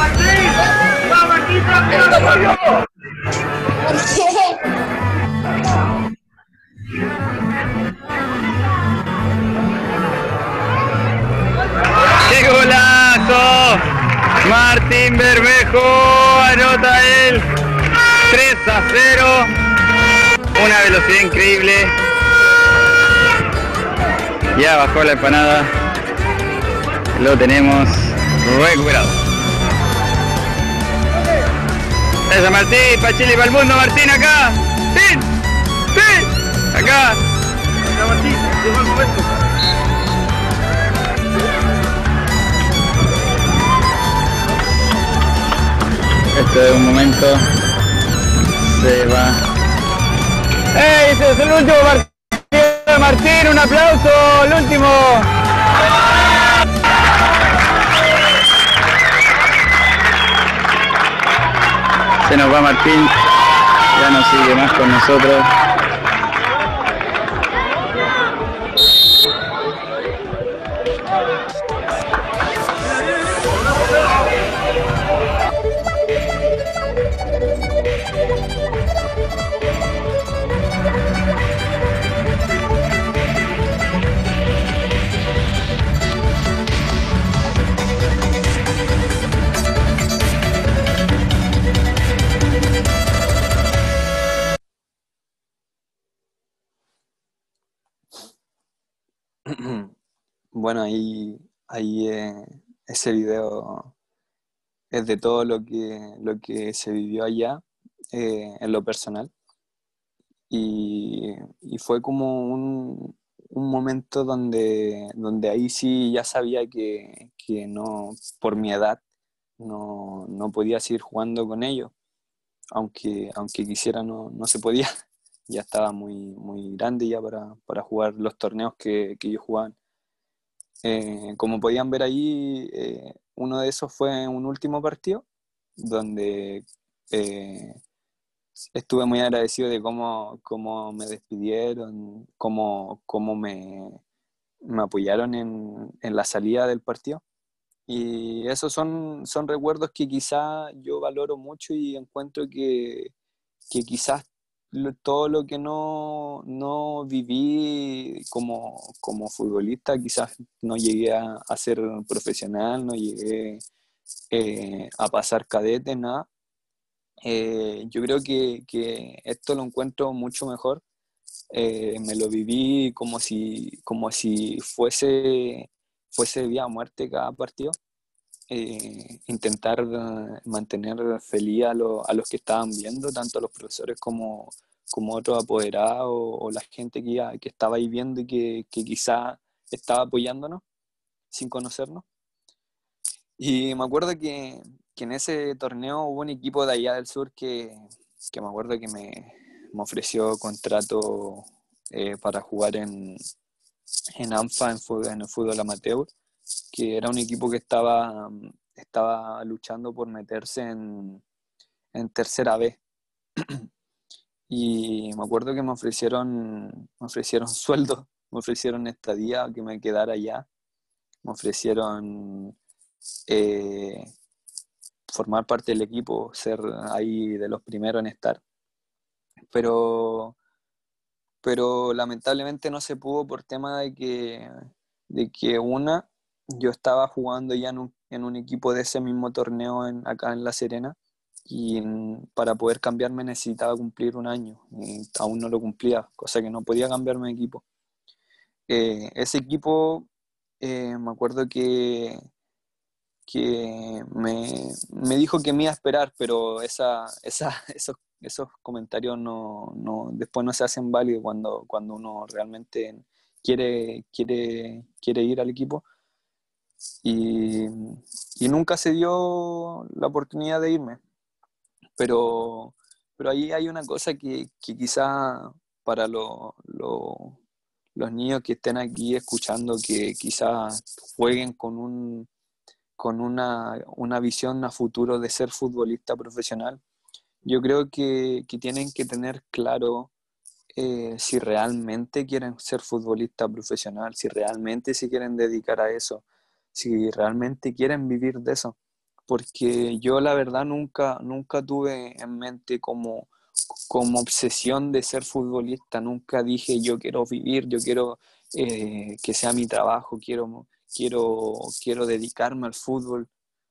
¡Vamos, Martín! ¡Vamos, Martín! ¡Rápido! Martín Bermejo anota el tres a cero. Una velocidad increíble. Ya bajó la empanada. Lo tenemos recuperado. Esa Martín, para Chile y para el mundo. Martín acá. ¡Sí! ¡Sí! Acá. Acá Martín, llegó el momento. Este es un momento. Se va. ¡Ey! Ese es el último partido de Martín. Un aplauso. El último. Se nos va Martín. Ya no sigue más con nosotros. Bueno, ahí, ahí eh, ese video es de todo lo que, lo que se vivió allá eh, en lo personal. Y, y fue como un, un momento donde, donde ahí sí ya sabía que, que no, por mi edad, no, no podía seguir jugando con ellos. Aunque, aunque quisiera no, no se podía. Ya estaba muy, muy grande ya para, para jugar los torneos que, que ellos jugaban. Eh, como podían ver ahí, eh, uno de esos fue un último partido, donde eh, estuve muy agradecido de cómo, cómo me despidieron, cómo, cómo me, me apoyaron en, en la salida del partido. Y esos son, son recuerdos que quizá yo valoro mucho y encuentro que, que quizás lo- todo lo que no, no viví como, como futbolista, quizás no llegué a, a ser profesional, no llegué eh, a pasar cadete, nada. Eh, yo creo que, que esto lo encuentro mucho mejor. Eh, me lo viví como si, como si fuese, fuese vida o muerte cada partido. Eh, intentar eh, mantener feliz a, lo- a los que estaban viendo, tanto a los profesores como, como otros apoderados o, o la gente que, ya- que estaba ahí viendo y que, que quizá estaba apoyándonos sin conocernos. Y me acuerdo que, que en ese torneo hubo un equipo de allá del sur que, que me acuerdo que me, me ofreció contrato eh, para jugar en, en ANFA, en, fútbol- en el fútbol amateur, que era un equipo que estaba, estaba luchando por meterse en, en tercera B. Y me acuerdo que me ofrecieron, me ofrecieron sueldo, me ofrecieron estadía, que me quedara allá, me ofrecieron eh, formar parte del equipo, ser ahí de los primeros en estar. Pero, pero lamentablemente no se pudo por tema de que, de que una, yo estaba jugando ya en un, en un equipo de ese mismo torneo en, acá en La Serena y en- para poder cambiarme necesitaba cumplir un año y aún no lo cumplía, cosa que no podía cambiarme de equipo. Eh, ese equipo, eh, me acuerdo que, que me, me dijo que me iba a esperar, pero esa, esa, esos, esos comentarios no, no, después no se hacen válidos cuando, cuando uno realmente quiere, quiere, quiere ir al equipo. Y, y nunca se dio la oportunidad de irme. Pero, pero ahí hay una cosa que, que quizá para lo- lo- los niños que estén aquí escuchando, que quizá jueguen con un, con una, una visión a futuro de ser futbolista profesional, yo creo que, que tienen que tener claro eh, si realmente quieren ser futbolista profesional, si realmente se quieren dedicar a eso, si realmente quieren vivir de eso. Porque yo la verdad nunca, nunca tuve en mente como, como obsesión de ser futbolista, nunca dije yo quiero vivir, yo quiero eh, que sea mi trabajo, quiero, quiero, quiero dedicarme al fútbol,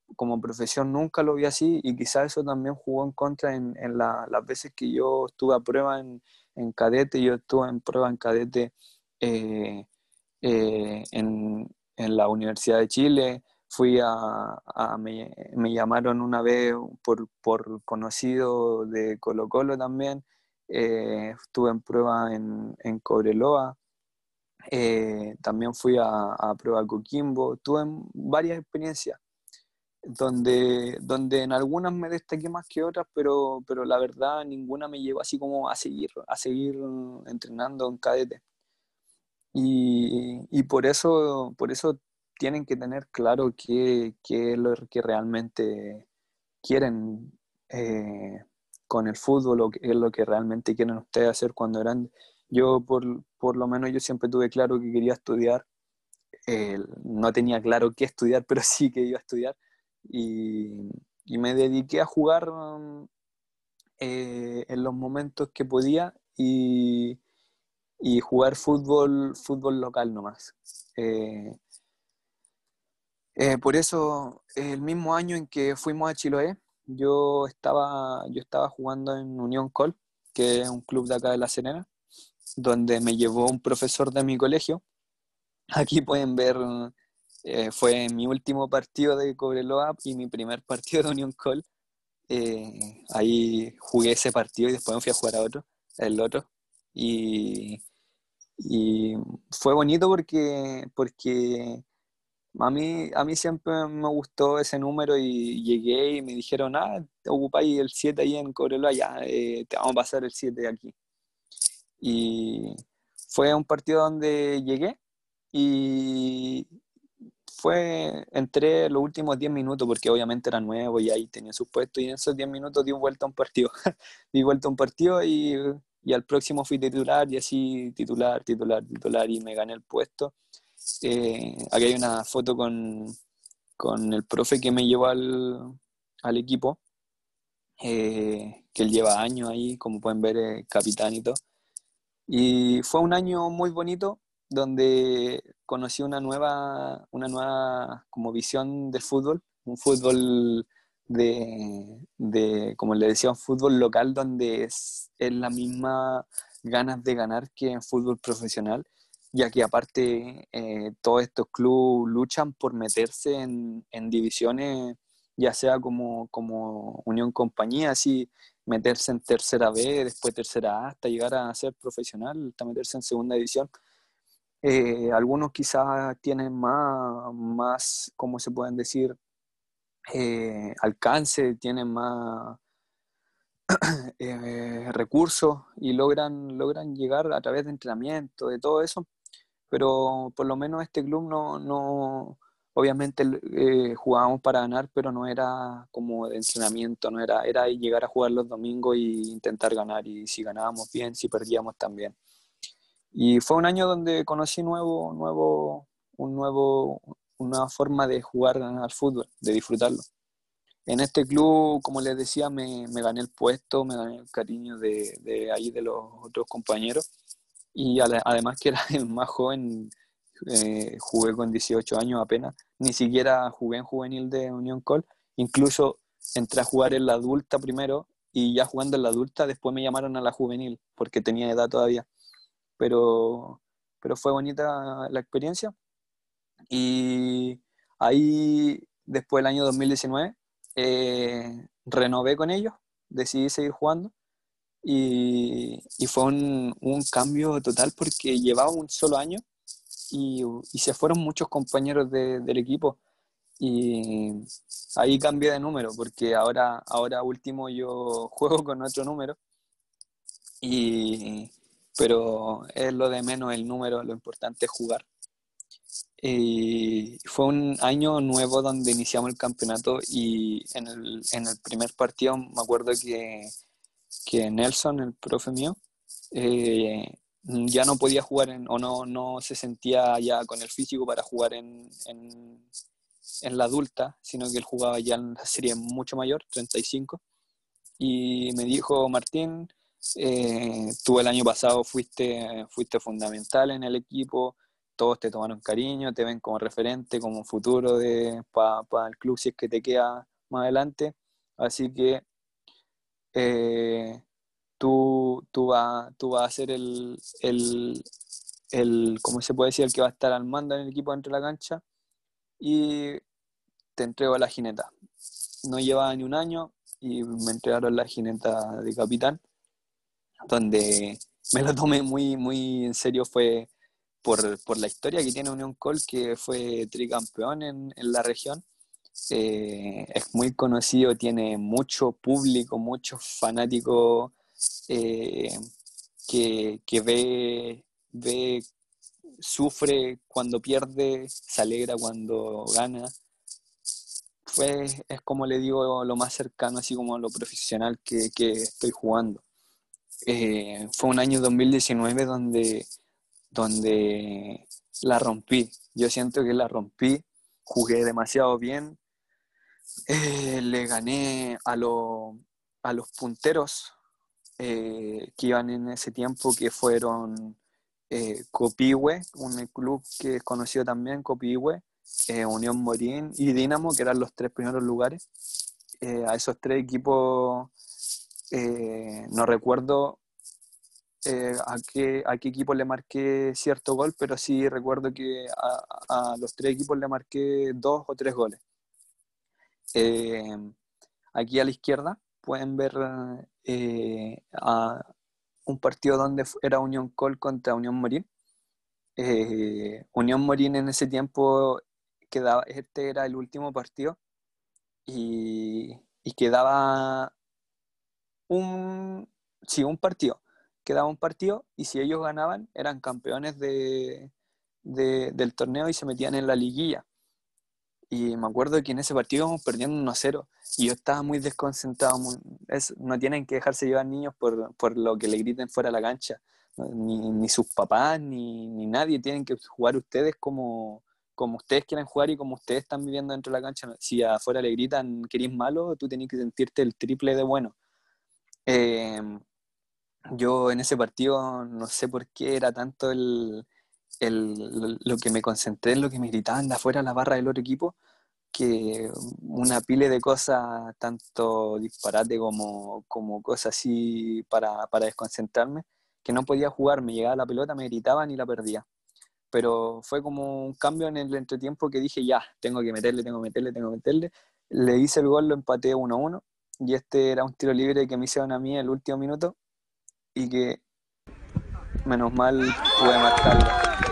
como profesión nunca lo vi así, y quizás eso también jugó en contra en, en la, las veces que yo estuve a prueba en, en cadete. Yo estuve en prueba en cadete eh, eh, en, en la Universidad de Chile. Fui a, a me, me llamaron una vez por, por conocido de Colo Colo también. Eh, estuve en prueba en, en Cobreloa. Eh, también fui a, a prueba Coquimbo. Tuve varias experiencias donde, donde en algunas me destaqué más que otras, pero, pero la verdad ninguna me llevó así como a seguir, a seguir entrenando en cadete. Y, y por eso, por eso tienen que tener claro qué, qué es lo que realmente quieren eh, con el fútbol, o qué es lo que realmente quieren ustedes hacer cuando eran. Yo por, por lo menos yo siempre tuve claro que quería estudiar. Eh, no tenía claro qué estudiar, pero sí que iba a estudiar. Y, y me dediqué a jugar eh, en los momentos que podía, y, y jugar fútbol, fútbol local nomás. Eh, eh, por eso, el mismo año en que fuimos a Chiloé, yo estaba, yo estaba jugando en Unión Col, que es un club de acá de La Serena, donde me llevó un profesor de mi colegio. Aquí pueden ver, eh, fue mi último partido de Cobreloa y mi primer partido de Unión Col. Eh, ahí jugué ese partido y después me fui a jugar a otro, el otro. Y, y fue bonito porque, porque a mí, a mí siempre me gustó ese número, y llegué y me dijeron, ah, te ocupáis el siete ahí en Cobreloa, ya, eh, te vamos a pasar el siete aquí. Y fue un partido donde llegué y fue, entré los últimos diez minutos porque obviamente era nuevo y ahí tenía sus puestos, y en esos diez minutos di vuelta a un partido. Di vuelta a un partido y, y al próximo fui titular, y así titular, titular, titular, y me gané el puesto. Eh, aquí hay una foto con, con el profe que me llevó al, al equipo, eh, que él lleva años ahí, como pueden ver, eh, capitán y todo. Y fue un año muy bonito donde conocí una nueva, una nueva como visión del fútbol, un fútbol de, de, como le decía, un fútbol local donde es, es la misma ganas de ganar que en fútbol profesional, ya que aparte eh, todos estos clubes luchan por meterse en, en divisiones, ya sea como, como Unión Compañía, así meterse en tercera B, después tercera A, hasta llegar a ser profesional, hasta meterse en segunda división. Eh, algunos quizás tienen más, más, ¿cómo se pueden decir? Eh, alcance, tienen más eh, recursos, y logran, logran llegar a través de entrenamiento, de todo eso. Pero por lo menos este club no, no obviamente eh, jugábamos para ganar, pero no era como de entrenamiento, no era, era llegar a jugar los domingos e intentar ganar, y si ganábamos bien, si perdíamos también. Y fue un año donde conocí nuevo, nuevo, un nuevo, una nueva forma de jugar al fútbol, de disfrutarlo. En este club, como les decía, me, me gané el puesto, me gané el cariño de, de ahí de los otros compañeros, y además que era el más joven. Eh, jugué con dieciocho años apenas, ni siquiera jugué en juvenil de Unión Col, incluso entré a jugar en la adulta primero, y ya jugando en la adulta después me llamaron a la juvenil porque tenía edad todavía, pero, pero fue bonita la experiencia. Y ahí después del año dos mil diecinueve eh, renové con ellos, decidí seguir jugando. Y, y fue un, un cambio total porque llevaba un solo año, y, y se fueron muchos compañeros de, del equipo, y ahí cambié de número porque ahora, ahora último yo juego con otro número, y, pero es lo de menos el número, lo importante es jugar. Y fue un año nuevo donde iniciamos el campeonato, y en el, en el primer partido me acuerdo que, que Nelson, el profe mío, eh, ya no podía jugar en, o no, no se sentía ya con el físico para jugar en, en, en la adulta, sino que él jugaba ya en la serie mucho mayor, treinta y cinco, y me dijo: Martín, eh, tú el año pasado fuiste, fuiste fundamental en el equipo, todos te tomaron cariño, te ven como referente, como futuro para pa el club si es que te queda más adelante. Así que eh, tú, tú vas tú va a ser el, el, el, ¿cómo se puede decir? El que va a estar al mando en el equipo dentro de la cancha y te entrego la jineta. No llevaba ni un año y me entregaron la jineta de capitán, donde me lo tomé muy, muy en serio. Fue por, por la historia que tiene Unión Col, que fue tricampeón en, en la región. Eh, es muy conocido, tiene mucho público, muchos fanáticos eh, que, que ve, ve, sufre cuando pierde, se alegra cuando gana. Fue, es como le digo, lo más cercano, así como lo profesional que, que estoy jugando. Eh, fue un año dos mil diecinueve donde, donde la rompí. Yo siento que la rompí, jugué demasiado bien, eh, le gané a, lo, a los punteros eh, que iban en ese tiempo, que fueron eh, Copihue, un club que es conocido también, Copihue, eh, Unión Morín y Dinamo, que eran los tres primeros lugares. Eh, a esos tres equipos eh, no recuerdo eh, a, qué, a qué equipo le marqué cierto gol, pero sí recuerdo que a, a los tres equipos le marqué dos o tres goles. Eh, aquí a la izquierda pueden ver eh, a un partido donde era Unión Col contra Unión Morín. Eh, Unión Morín en ese tiempo quedaba, este era el último partido y, y quedaba un, sí, un partido, quedaba un partido y si ellos ganaban eran campeones de, de, del torneo y se metían en la liguilla. Y me acuerdo que en ese partido íbamos perdiendo uno a cero y yo estaba muy desconcentrado. Muy, es, no tienen que dejarse llevar niños por, por lo que le griten fuera de la cancha. Ni, ni sus papás, ni, ni nadie. Tienen que jugar ustedes como, como ustedes quieren jugar y como ustedes están viviendo dentro de la cancha. Si afuera le gritan que eres malo, tú tenés que sentirte el triple de bueno. Eh, yo en ese partido no sé por qué era tanto el, el, lo que me concentré en lo que me gritaban de afuera la barra del otro equipo, que una pila de cosas, tanto disparate como, como cosas así para, para desconcentrarme, que no podía jugar, me llegaba la pelota, me gritaban y la perdía. Pero fue como un cambio en el entretiempo que dije, ya, tengo que meterle, tengo que meterle, tengo que meterle. Le hice el gol, lo empaté uno a uno, y este era un tiro libre que me hicieron a mí en el último minuto, y que menos mal pude marcarlo.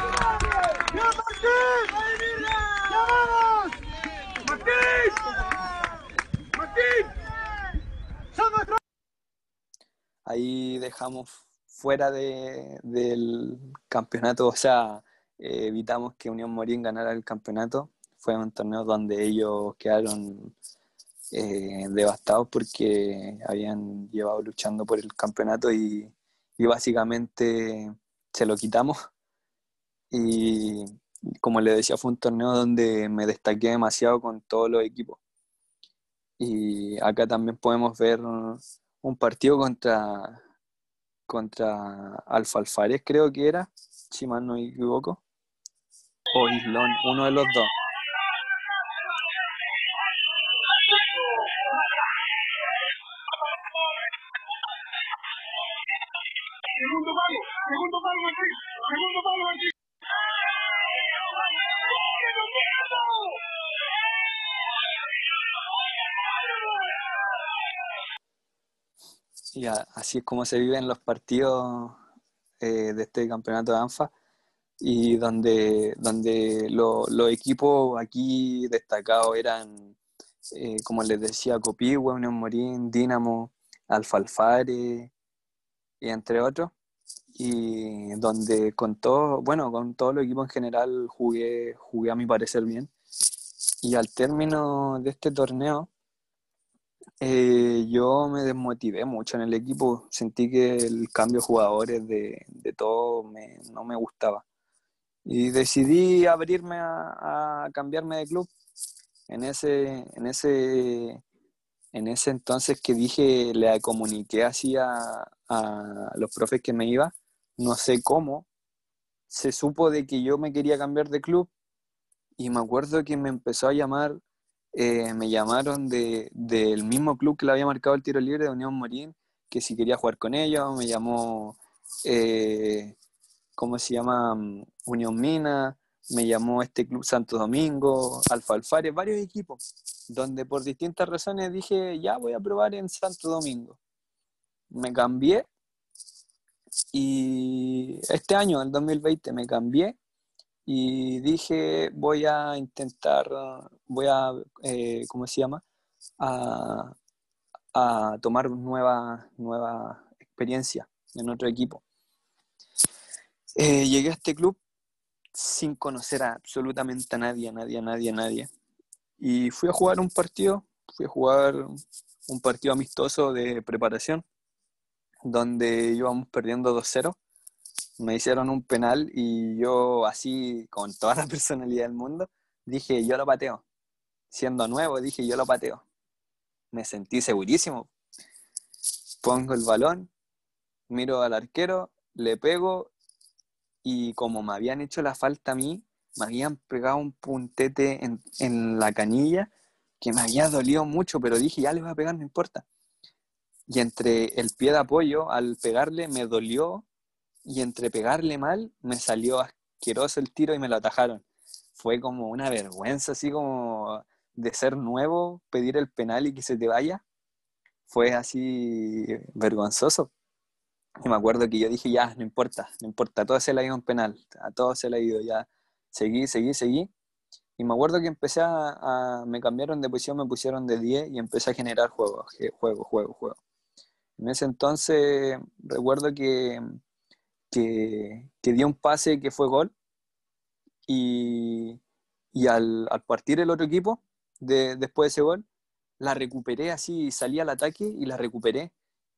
Ahí dejamos fuera de, del campeonato, o sea, eh, evitamos que Unión Morín ganara el campeonato. Fue un torneo donde ellos quedaron eh, devastados porque habían llevado luchando por el campeonato y, y básicamente se lo quitamos. Y como les decía, fue un torneo donde me destaqué demasiado con todos los equipos. Y acá también podemos ver un partido contra, contra Alfa Alfares, creo que era, si mal no me equivoco, o Islón, uno de los dos. Segundo palo, segundo palo aquí, segundo palo aquí. Y así es como se viven los partidos eh, de este campeonato de ANFA, y donde, donde lo, los equipos aquí destacados eran, eh, como les decía, Copihue, Unión Morín, Dinamo, Alfa Alfares, y entre otros, y donde con todo, bueno, con todo el equipo en general jugué, jugué a mi parecer bien. Y al término de este torneo, eh, yo me desmotivé mucho en el equipo, sentí que el cambio de jugadores de, de todo me, no me gustaba. Y decidí abrirme a, a cambiarme de club. En ese, en ese, en ese entonces que dije, le comuniqué así a, a los profes que me iba, no sé cómo, se supo de que yo me quería cambiar de club y me acuerdo que me empezó a llamar, eh, me llamaron de, del mismo club que le había marcado el tiro libre de Unión Marín, que si quería jugar con ellos, me llamó, eh, ¿cómo se llama? Unión Mina, me llamó este club Santo Domingo, Alfa Alfares, varios equipos, donde por distintas razones dije, ya voy a probar en Santo Domingo. Me cambié y este año, el dos mil veinte, me cambié y dije, voy a intentar, voy a, eh, ¿cómo se llama? A, a tomar nueva, nueva experiencia en otro equipo. Eh, llegué a este club sin conocer a absolutamente a nadie, a nadie, a nadie, a nadie. Y fui a jugar un partido, fui a jugar un partido amistoso de preparación, donde íbamos perdiendo dos cero. Me hicieron un penal y yo, así, con toda la personalidad del mundo, dije, yo lo pateo. Siendo nuevo, dije, yo lo pateo. Me sentí segurísimo. Pongo el balón, miro al arquero, le pego y como me habían hecho la falta a mí, me habían pegado un puntete en, en la canilla que me había dolido mucho, pero dije, ya le voy a pegar, no importa. Y entre el pie de apoyo, al pegarle, me dolió, y entre pegarle mal, me salió asqueroso el tiro y me lo atajaron. Fue como una vergüenza, así como de ser nuevo, pedir el penal y que se te vaya. Fue así vergonzoso. Y me acuerdo que yo dije, ya, no importa, no importa, a todos se le ha ido un penal, a todos se le ha ido, ya. Seguí, seguí, seguí. Y me acuerdo que empecé a, a me cambiaron de posición, me pusieron de diez y empecé a generar juego, juego, juego, juego. En ese entonces recuerdo que, que, que di un pase que fue gol y, y al, al partir el otro equipo, de, después de ese gol, la recuperé así, salí al ataque y la recuperé.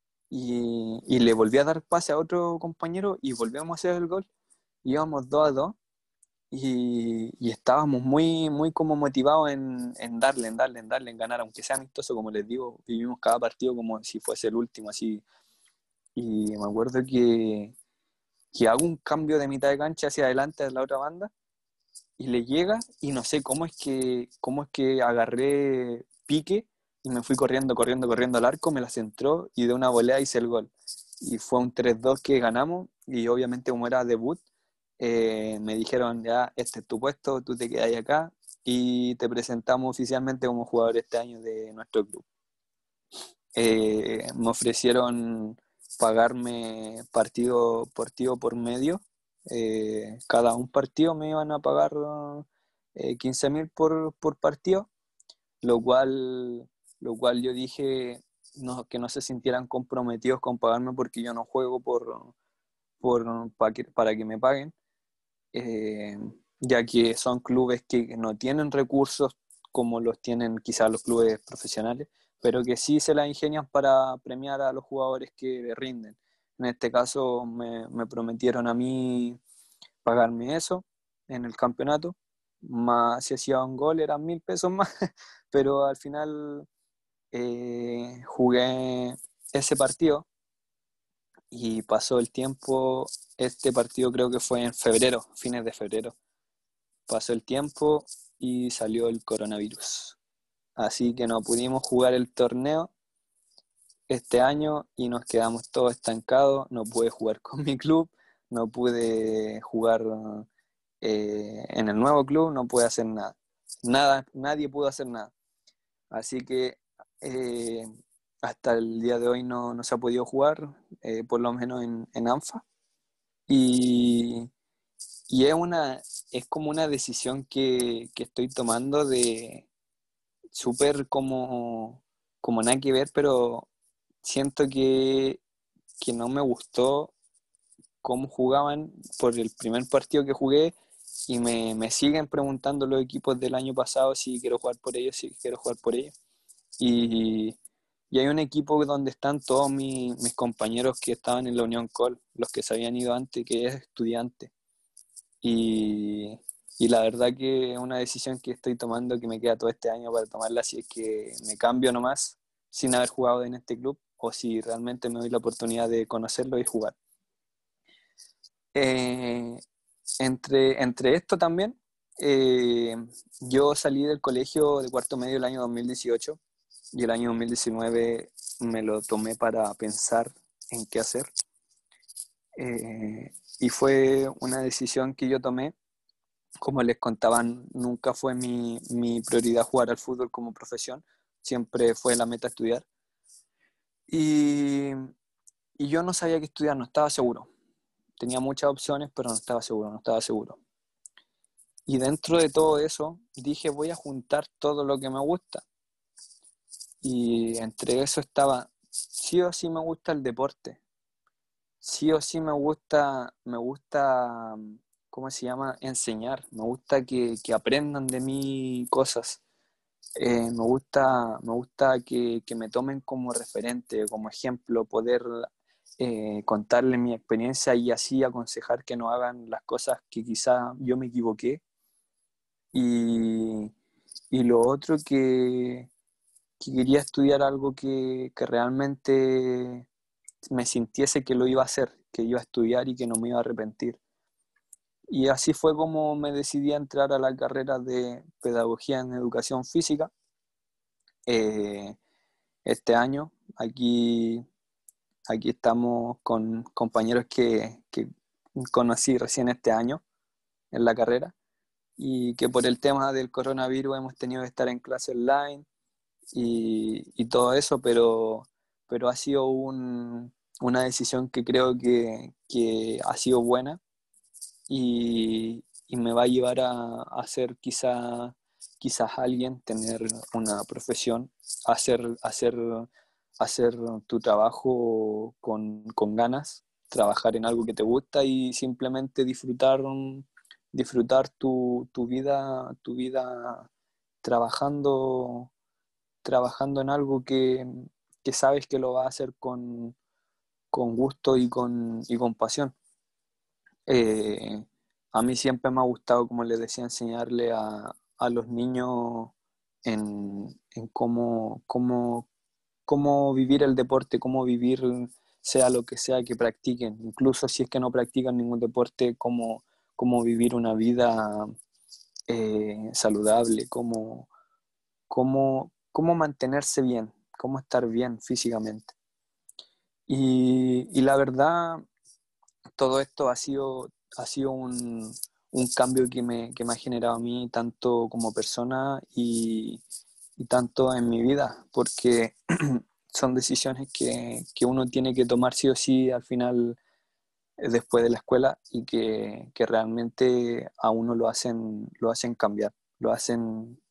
Y, y le volví a dar pase a otro compañero y volvíamos a hacer el gol. Íbamos dos a dos y, y estábamos muy, muy como motivados en, en darle, en darle, en darle, en ganar, aunque sea amistoso, como les digo, vivimos cada partido como si fuese el último, así. Y me acuerdo que, que hago un cambio de mitad de cancha hacia adelante a la otra banda y le llega y no sé cómo es que, cómo es que agarré pique y me fui corriendo, corriendo, corriendo al arco, me la centró y de una volea hice el gol. Y fue un tres dos que ganamos y obviamente como era debut, eh, me dijeron ya, este es tu puesto, tú te quedas acá y te presentamos oficialmente como jugador este año de nuestro club. Eh, me ofrecieron pagarme partido, partido por medio. Eh, cada un partido me iban a pagar eh, quince mil por, por partido, lo cual, lo cual yo dije no, que no se sintieran comprometidos con pagarme porque yo no juego por, por, para, que, para que me paguen, eh, ya que son clubes que no tienen recursos como los tienen quizás los clubes profesionales, pero que sí se la ingenian para premiar a los jugadores que rinden. En este caso me, me prometieron a mí pagarme eso en el campeonato, más si hacía un gol eran mil pesos más, pero al final eh, jugué ese partido y pasó el tiempo. Este partido creo que fue en febrero, fines de febrero. Pasó el tiempo y salió el coronavirus. Así que no pudimos jugar el torneo este año y nos quedamos todos estancados. No pude jugar con mi club, no pude jugar eh, en el nuevo club, no pude hacer nada. Nada, nadie pudo hacer nada. Así que eh, hasta el día de hoy no, no se ha podido jugar, eh, por lo menos en, en ANFA. Y, y es una es como una decisión que, que estoy tomando de súper como, como nada que ver, pero siento que, que no me gustó cómo jugaban por el primer partido que jugué y me, me siguen preguntando los equipos del año pasado si quiero jugar por ellos, si quiero jugar por ellos. Y, y hay un equipo donde están todos mi, mis compañeros que estaban en la Unión Col, los que se habían ido antes, que es estudiante. Y, y la verdad que es una decisión que estoy tomando que me queda todo este año para tomarla, si es que me cambio nomás sin haber jugado en este club o si realmente me doy la oportunidad de conocerlo y jugar. Eh, entre, entre esto también, eh, yo salí del colegio de cuarto medio el año dos mil dieciocho y el año dos mil diecinueve me lo tomé para pensar en qué hacer. Eh, y fue una decisión que yo tomé. Como les contaba, nunca fue mi, mi prioridad jugar al fútbol como profesión, siempre fue la meta estudiar. Y, y yo no sabía qué estudiar, no estaba seguro. Tenía muchas opciones, pero no estaba seguro, no estaba seguro. Y dentro de todo eso, dije, voy a juntar todo lo que me gusta. Y entre eso estaba, sí o sí me gusta el deporte. Sí o sí me gusta, me gusta, ¿cómo se llama? Enseñar. Me gusta que, que aprendan de mí cosas. Eh, me gusta, me gusta que, que me tomen como referente, como ejemplo, poder eh, contarles mi experiencia y así aconsejar que no hagan las cosas que quizá yo me equivoqué. Y, y lo otro que, que quería estudiar algo que, que realmente me sintiese que lo iba a hacer, que iba a estudiar y que no me iba a arrepentir. Y así fue como me decidí a entrar a la carrera de Pedagogía en Educación Física. Eh, este año, aquí, aquí estamos con compañeros que, que conocí recién este año en la carrera y que por el tema del coronavirus hemos tenido que estar en clase online y, y todo eso, pero, pero ha sido un, una decisión que creo que, que ha sido buena y, y me va a llevar a, a ser quizá, quizás alguien, tener una profesión, hacer, hacer, hacer tu trabajo con, con ganas, trabajar en algo que te gusta y simplemente disfrutar, disfrutar tu, tu vida, tu vida trabajando, trabajando en algo que, que sabes que lo vas a hacer con, con gusto y con, y con pasión. Eh, a mí siempre me ha gustado, como les decía, enseñarle a, a los niños en, en cómo, cómo, cómo vivir el deporte, cómo vivir sea lo que sea que practiquen, incluso si es que no practican ningún deporte, cómo, cómo vivir una vida eh, saludable, cómo, cómo, cómo mantenerse bien, cómo estar bien físicamente. Y, y la verdad, todo esto ha sido, ha sido un, un cambio que me, que me ha generado a mí tanto como persona y, y tanto en mi vida, porque son decisiones que, que uno tiene que tomar sí o sí al final eh, después de la escuela y que, que realmente a uno lo hacen, lo hacen cambiar, lo hacen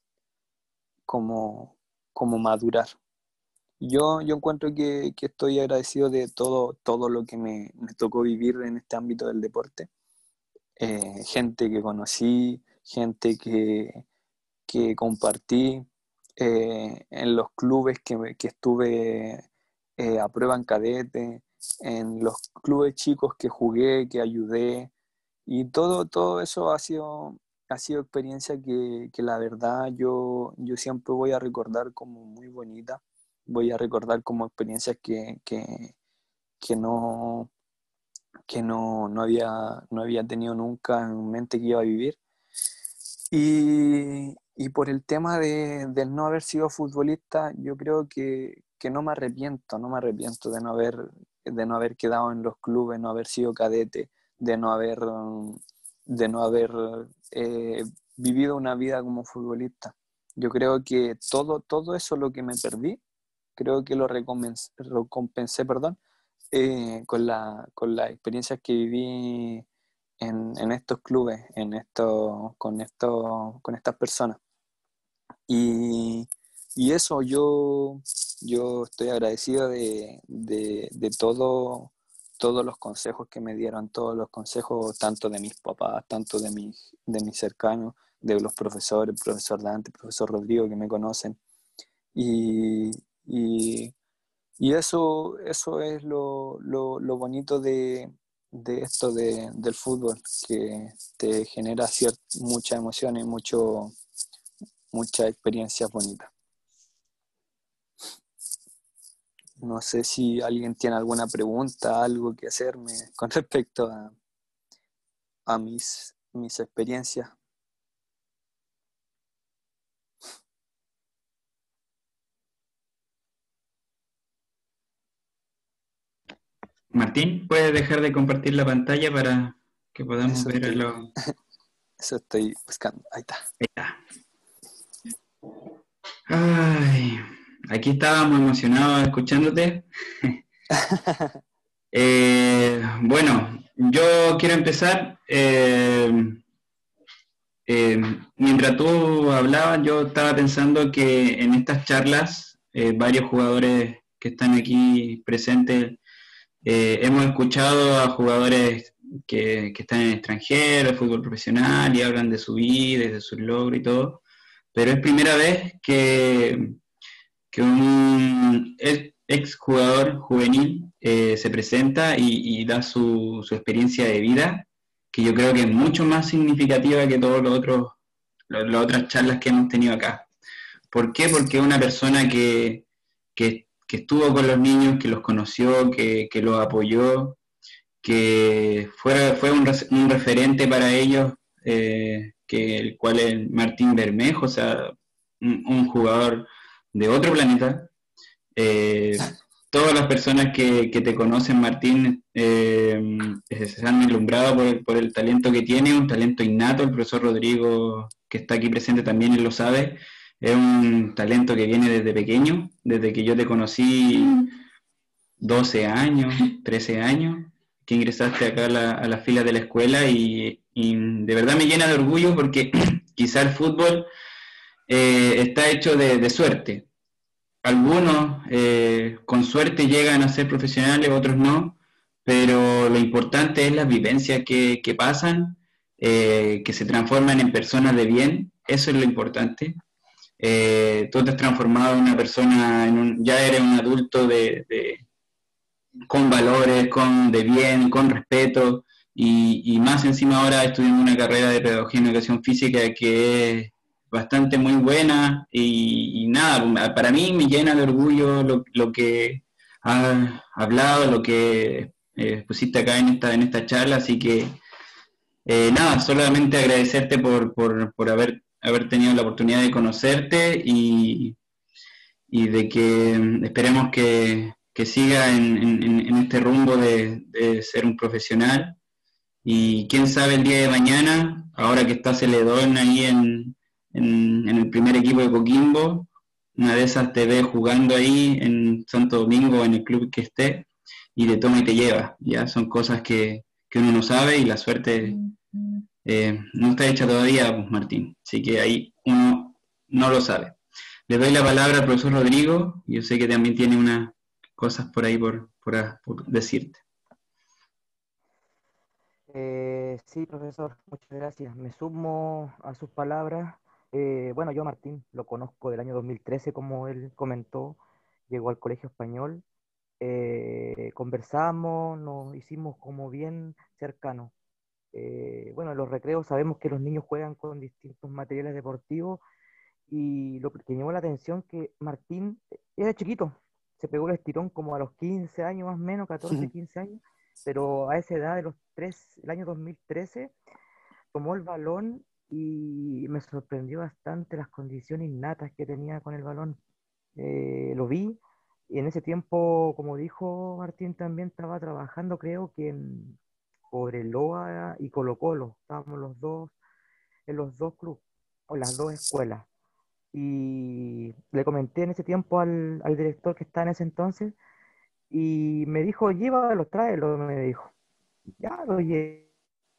como, como madurar. Yo, yo encuentro que, que estoy agradecido de todo, todo lo que me, me tocó vivir en este ámbito del deporte. Eh, gente que conocí, gente que, que compartí, eh, en los clubes que, que estuve eh, a prueba en cadete, en los clubes chicos que jugué, que ayudé, y todo, todo eso ha sido, ha sido experiencia que, que la verdad yo, yo siempre voy a recordar como muy bonita, voy a recordar como experiencias que, que, que no, que no, no había, no había tenido nunca en mente que iba a vivir. Y, y por el tema de, del no haber sido futbolista, yo creo que, que no me arrepiento, no me arrepiento de no haber, de no haber quedado en los clubes, no haber sido cadete, de no haber, de no haber eh, vivido una vida como futbolista. Yo creo que todo, todo eso lo que me perdí, creo que lo recompensé, recompensé, perdón, eh, con la, con las experiencias que viví en, en estos clubes, en esto, con, esto, con estas personas. Y, y eso, yo, yo estoy agradecido de, de, de todo, todos los consejos que me dieron, todos los consejos tanto de mis papás, tanto de mis, de mis cercanos, de los profesores, profesor Dante, profesor Rodrigo, que me conocen. Y, y, y eso, eso es lo, lo, lo bonito de, de esto de, del fútbol, que te genera ciert, muchas emociones, mucho, muchas experiencias bonitas. No sé si alguien tiene alguna pregunta, algo que hacerme con respecto a, a mis, mis experiencias. Martín, ¿puedes dejar de compartir la pantalla para que podamos Eso ver a estoy, los... eso estoy buscando. Ahí está. Ahí está. Ay, aquí estábamos emocionados escuchándote. Eh, bueno, yo quiero empezar. Eh, eh, mientras tú hablabas, yo estaba pensando que en estas charlas, eh, varios jugadores que están aquí presentes, eh, hemos escuchado a jugadores que, que están en el extranjero, de fútbol profesional, y hablan de su vida, de sus logros y todo, pero es primera vez que que un ex jugador juvenil eh, se presenta y, y da su, su, experiencia de vida, que yo creo que es mucho más significativa que todas las otras charlas que hemos tenido acá. ¿Por qué? Porque es una persona que, que, que, estuvo con los niños, que los conoció, que, que los apoyó, que fue, fue un, un referente para ellos, eh, que el cual es Martín Bermejo, o sea, un, un jugador de otro planeta. Eh, todas las personas que, que te conocen, Martín, eh, se han ilumbrado por el, por el talento que tiene, un talento innato. El profesor Rodrigo, que está aquí presente también, él lo sabe. Es un talento que viene desde pequeño, desde que yo te conocí, doce años, trece años, que ingresaste acá a la, a la fila de la escuela, y, y de verdad me llena de orgullo porque quizá el fútbol eh, está hecho de, de suerte. Algunos eh, con suerte llegan a ser profesionales, otros no, pero lo importante es las vivencias que, que pasan, eh, que se transforman en personas de bien. Eso es lo importante. Eh, tú te has transformado en una persona, en un, ya eres un adulto de, de, con valores, con, de bien, con respeto, y, y más encima ahora estudiando una carrera de pedagogía en educación física que es bastante muy buena, y, y nada, para mí me llena de orgullo lo, lo que has hablado, lo que eh, pusiste acá en esta, en esta charla, así que eh, nada, solamente agradecerte por, por, por haber, haber tenido la oportunidad de conocerte, y, y de que esperemos que, que siga en, en, en, este rumbo de, de ser un profesional, y quién sabe el día de mañana, ahora que está Celedón ahí en, en, en el primer equipo de Coquimbo, una de esas te ve jugando ahí en Santo Domingo, en el club que esté, y te toma y te lleva. Ya son cosas que, que uno no sabe, y la suerte eh, no está hecha todavía, pues, Martín, así que ahí uno no lo sabe. Le doy la palabra al profesor Rodrigo, yo sé que también tiene unas cosas por ahí por, por, por decirte. Eh, sí, profesor, muchas gracias. Me sumo a sus palabras. Eh, bueno, yo a Martín lo conozco del año dos mil trece, como él comentó, llegó al colegio español, eh, conversamos, nos hicimos como bien cercanos. Eh, bueno, en los recreos sabemos que los niños juegan con distintos materiales deportivos, y lo que llamó la atención que Martín era chiquito, se pegó el estirón como a los quince años más o menos, catorce, quince años, pero a esa edad de los tres, el año dos mil trece, tomó el balón y me sorprendió bastante las condiciones innatas que tenía con el balón. Eh, lo vi, y en ese tiempo, como dijo Martín, también estaba trabajando, creo que en Cobreloa y Colo Colo, estábamos los dos en los dos clubes, o las dos escuelas. Y le comenté en ese tiempo al, al director que estaba en ese entonces, y me dijo, llévalo, tráelo, me dijo. Ya lo llevé,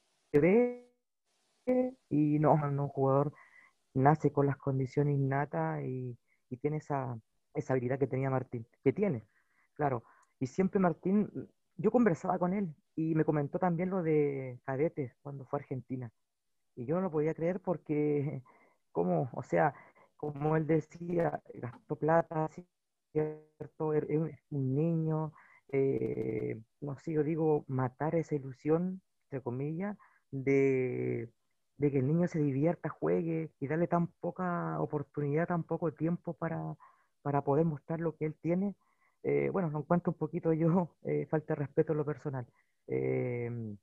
y no, no, un jugador nace con las condiciones innatas, y, y tiene esa, esa habilidad que tenía Martín, que tiene, claro. Y siempre Martín, yo conversaba con él y me comentó también lo de cadetes cuando fue a Argentina. Y yo no lo podía creer porque, ¿cómo? O sea, como él decía, gastó plata, ¿cierto? Es un un niño, eh, no sé, yo digo, matar esa ilusión, entre comillas, de, de que el niño se divierta, juegue, y darle tan poca oportunidad, tan poco tiempo para, para poder mostrar lo que él tiene. Eh, bueno, lo encuentro un poquito yo, eh, falta de respeto en lo personal. Eh,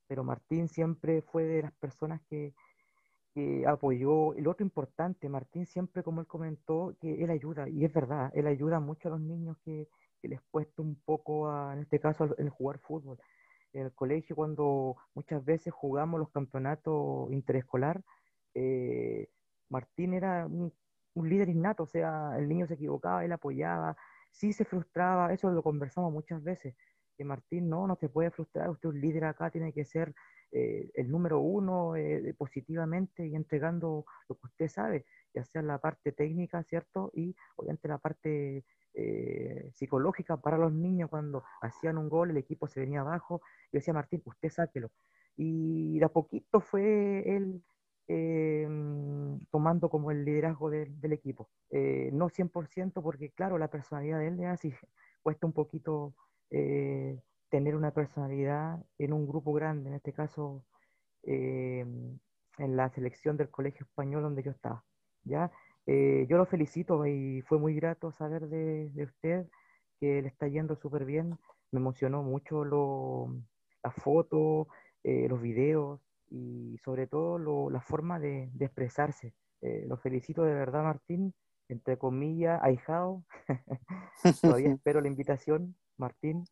pero Martín siempre fue de las personas que, que apoyó. El otro importante, Martín siempre, como él comentó, que él ayuda, y es verdad, él ayuda mucho a los niños que, que les cuesta un poco, a- en este caso, el jugar fútbol. En el colegio, cuando muchas veces jugamos los campeonatos interescolar, eh, Martín era un, un líder innato, o sea, el niño se equivocaba, él apoyaba, sí se frustraba, eso lo conversamos muchas veces, que Martín no, no se puede frustrar, usted es un líder acá, tiene que ser eh, el número uno eh, positivamente y entregando lo que usted sabe, ya sea la parte técnica, ¿cierto? Y obviamente la parte eh, psicológica para los niños cuando hacían un gol, el equipo se venía abajo. Yo decía, Martín, usted sáquelo. Y de a poquito fue él eh, tomando como el liderazgo del, del equipo. Eh, no cien por ciento porque, claro, la personalidad de él es así. Cuesta un poquito eh, tener una personalidad en un grupo grande, en este caso eh, en la selección del Colegio Español donde yo estaba. ¿Ya? Eh, yo lo felicito y fue muy grato saber de, de usted que le está yendo súper bien. Me emocionó mucho lo, las fotos, eh, los videos y sobre todo lo- la forma de, de expresarse. Eh, lo felicito de verdad, Martín, entre comillas, ahijado. Todavía espero la invitación, Martín.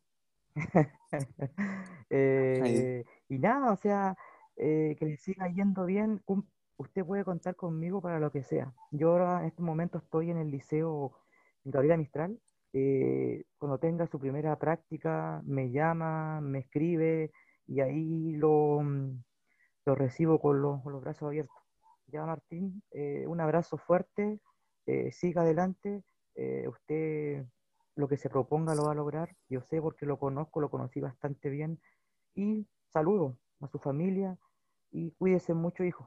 Ahí. Eh, y nada, o sea, eh, que le siga yendo bien. cum- Usted puede contar conmigo para lo que sea. Yo ahora en este momento estoy en el liceo Gabriela Mistral. Eh, cuando tenga su primera práctica, me llama, me escribe y ahí lo, mm, lo recibo con los, con los brazos abiertos. Ya, Martín, eh, un abrazo fuerte, eh, siga adelante, eh, usted lo que se proponga lo va a lograr, yo sé porque lo conozco, lo conocí bastante bien, y saludo a su familia y cuídese mucho, hijo.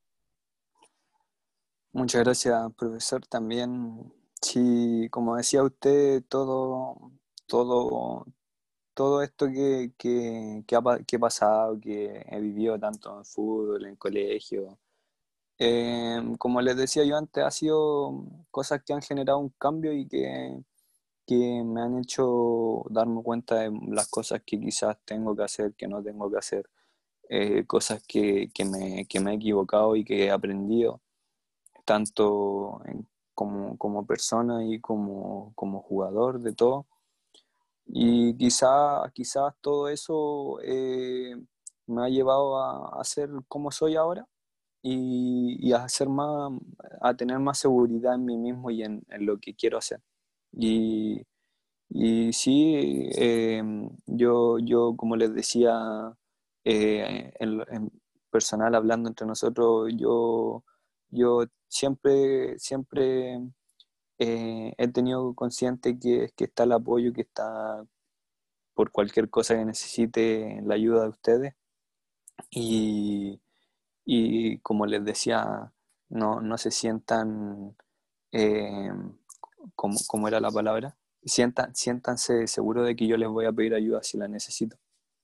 Muchas gracias, profesor. También, sí, como decía usted, todo, todo, todo esto que, que, que ha, pa- que he pasado, que he vivido tanto en fútbol, en colegio, eh, como les decía yo antes, ha sido cosas que han generado un cambio y que, que me han hecho darme cuenta de las cosas que quizás tengo que hacer, que no tengo que hacer, eh, cosas que, que me, que me he equivocado y que he aprendido tanto en- como, como persona y como, como jugador de todo. Y quizá, quizás todo eso eh, me ha llevado a, a ser como soy ahora y, y a ser más, a tener más seguridad en mí mismo y en, en lo que quiero hacer. Y, y sí, eh, yo, yo, como les decía, eh, en, en personal, hablando entre nosotros, yo, yo siempre, siempre eh, he tenido consciente que, que está el apoyo, que está por cualquier cosa que necesite la ayuda de ustedes. Y, y como les decía, no, no se sientan, eh, como, como era la palabra, sientan, siéntanse seguros de que yo les voy a pedir ayuda si la necesito.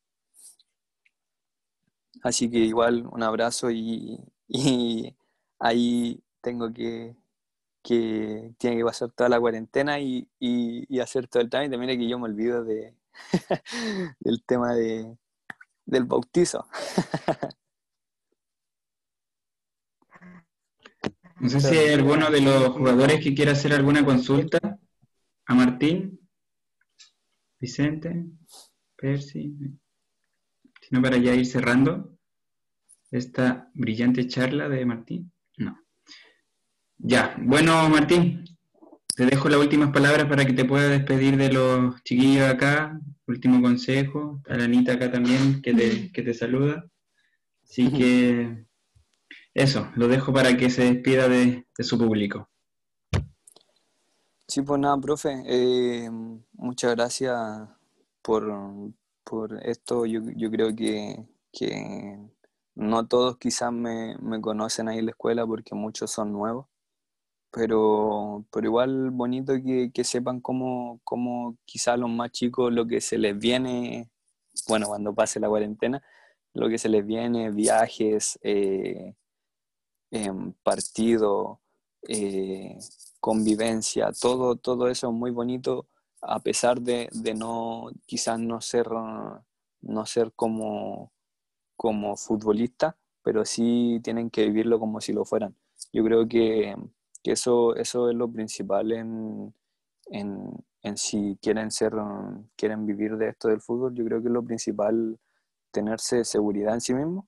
Así que igual un abrazo y, y ahí tengo que, que, tiene que pasar toda la cuarentena y, y, y hacer todo el trámite. Mira que yo me olvido de, del tema de, del bautizo. No sé si hay alguno Tranquila, de sí, los sí, estamos jugadores que quiera hacer alguna consulta pendientes. a Martín, Vicente, Percy, sino para ya ir cerrando esta brillante charla de Martín. No. Ya, bueno, Martín, te dejo las últimas palabras para que te puedas despedir de los chiquillos acá. Último consejo, a la Anita acá también, que te, que te saluda. Así que eso, lo dejo para que se despida de, de su público. Sí, pues nada, profe, eh, muchas gracias por, por esto. Yo, yo creo que, que no todos quizás me, me conocen ahí en la escuela porque muchos son nuevos, pero, pero igual bonito que, que sepan cómo, cómo quizás los más chicos lo que se les viene, bueno, cuando pase la cuarentena, lo que se les viene, viajes, eh, em, partido, eh, convivencia, todo, todo eso es muy bonito, a pesar de, de no, quizás no ser, no ser como como futbolistas, pero sí tienen que vivirlo como si lo fueran. Yo creo que, que eso, eso es lo principal en, en, en si quieren ser, quieren vivir de esto del fútbol. Yo creo que es lo principal tenerse seguridad en sí mismo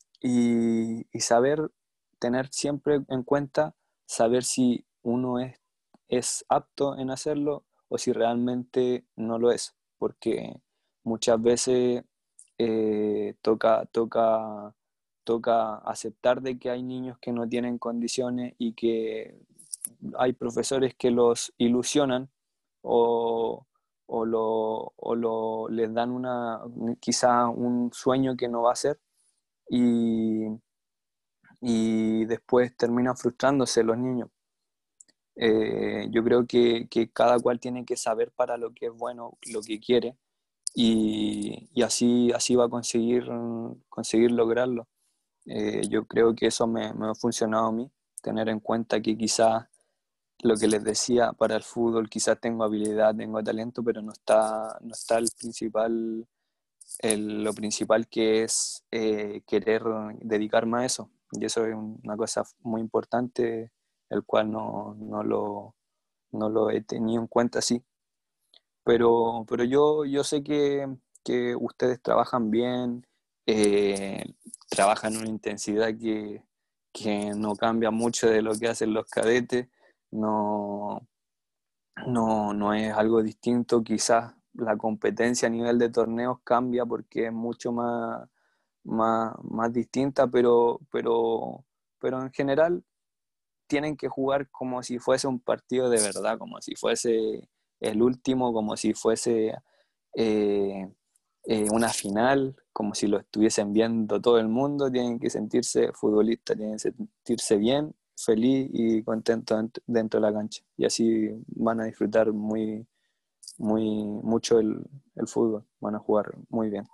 y, y saber tener siempre en cuenta, saber si uno es, es apto en hacerlo o si realmente no lo es, porque muchas veces eh, toca, toca, toca aceptar de que hay niños que no tienen condiciones y que hay profesores que los ilusionan o, o, lo, o lo, les dan una, quizá un sueño que no va a ser y, y después terminan frustrándose los niños. Eh, yo creo que, que cada cual tiene que saber para lo que es bueno, lo que quiere y, y así, así va a conseguir, conseguir lograrlo. Eh, yo creo que eso me, me ha funcionado a mí, tener en cuenta que quizás lo que les decía, para el fútbol quizás tengo habilidad, tengo talento, pero no está, no está el principal, el, lo principal que es eh, querer dedicarme a eso. Y eso es una cosa muy importante, el cual no, no, lo, no lo he tenido en cuenta así. Pero, pero yo, yo sé que, que ustedes trabajan bien, eh, trabajan en una intensidad que, que no cambia mucho de lo que hacen los cadetes, no, no, no es algo distinto, quizás la competencia a nivel de torneos cambia porque es mucho más, más, más distinta, pero, pero, pero en general tienen que jugar como si fuese un partido de verdad, como si fuese el último, como si fuese eh, eh, una final, como si lo estuviesen viendo todo el mundo, tienen que sentirse futbolistas, tienen que sentirse bien, feliz y contento dentro de la cancha. Y así van a disfrutar muy, muy mucho el, el fútbol, van a jugar muy bien.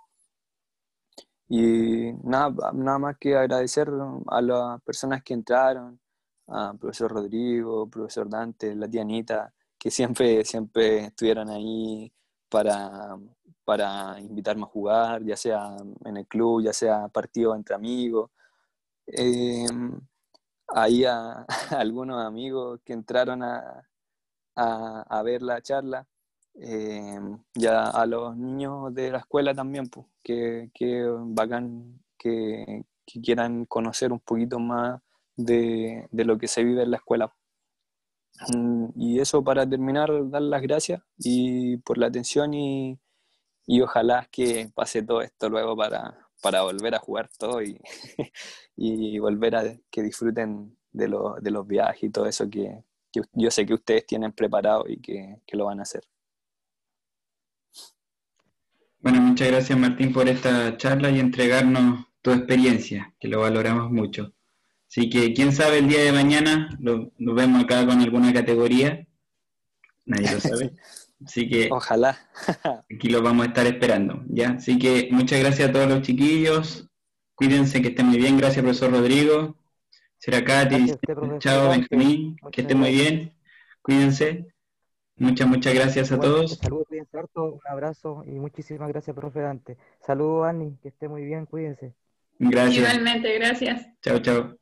Y nada, nada más que agradecer a las personas que entraron, a profesor Rodrigo, profesor Dante, la tía Anita, que siempre, siempre estuvieron ahí para, para invitarme a jugar, ya sea en el club, ya sea partido entre amigos. Eh, ahí a, a algunos amigos que entraron a, a, a ver la charla, eh, ya a los niños de la escuela también, pues, que, que bacán que, que quieran conocer un poquito más de, de lo que se vive en la escuela. Mm, Y eso para terminar, dar las gracias y por la atención y, y ojalá que pase todo esto luego para, para volver a jugar todo y, y volver a que disfruten de, lo, de los viajes y todo eso que, que yo sé que ustedes tienen preparado y que, que lo van a hacer. Bueno, muchas gracias Martín por esta charla y entregarnos tu experiencia, que lo valoramos mucho. Así que quién sabe el día de mañana lo, lo vemos acá con alguna categoría, nadie lo sabe. Así que Ojalá. aquí lo vamos a estar esperando, ¿ya? Así que muchas gracias a todos los chiquillos, cuídense, que estén muy bien, gracias profesor Rodrigo, será Katy, Gracias a usted, profesor chao Dante. Benjamín, que Muchas estén muy gracias. bien, cuídense, muchas, muchas gracias a Igualmente, todos, saludos, cuídense harto, un abrazo y muchísimas gracias, profe Dante. Saludos, Annie, que esté muy bien, cuídense. gracias, Igualmente, gracias. chao, chao.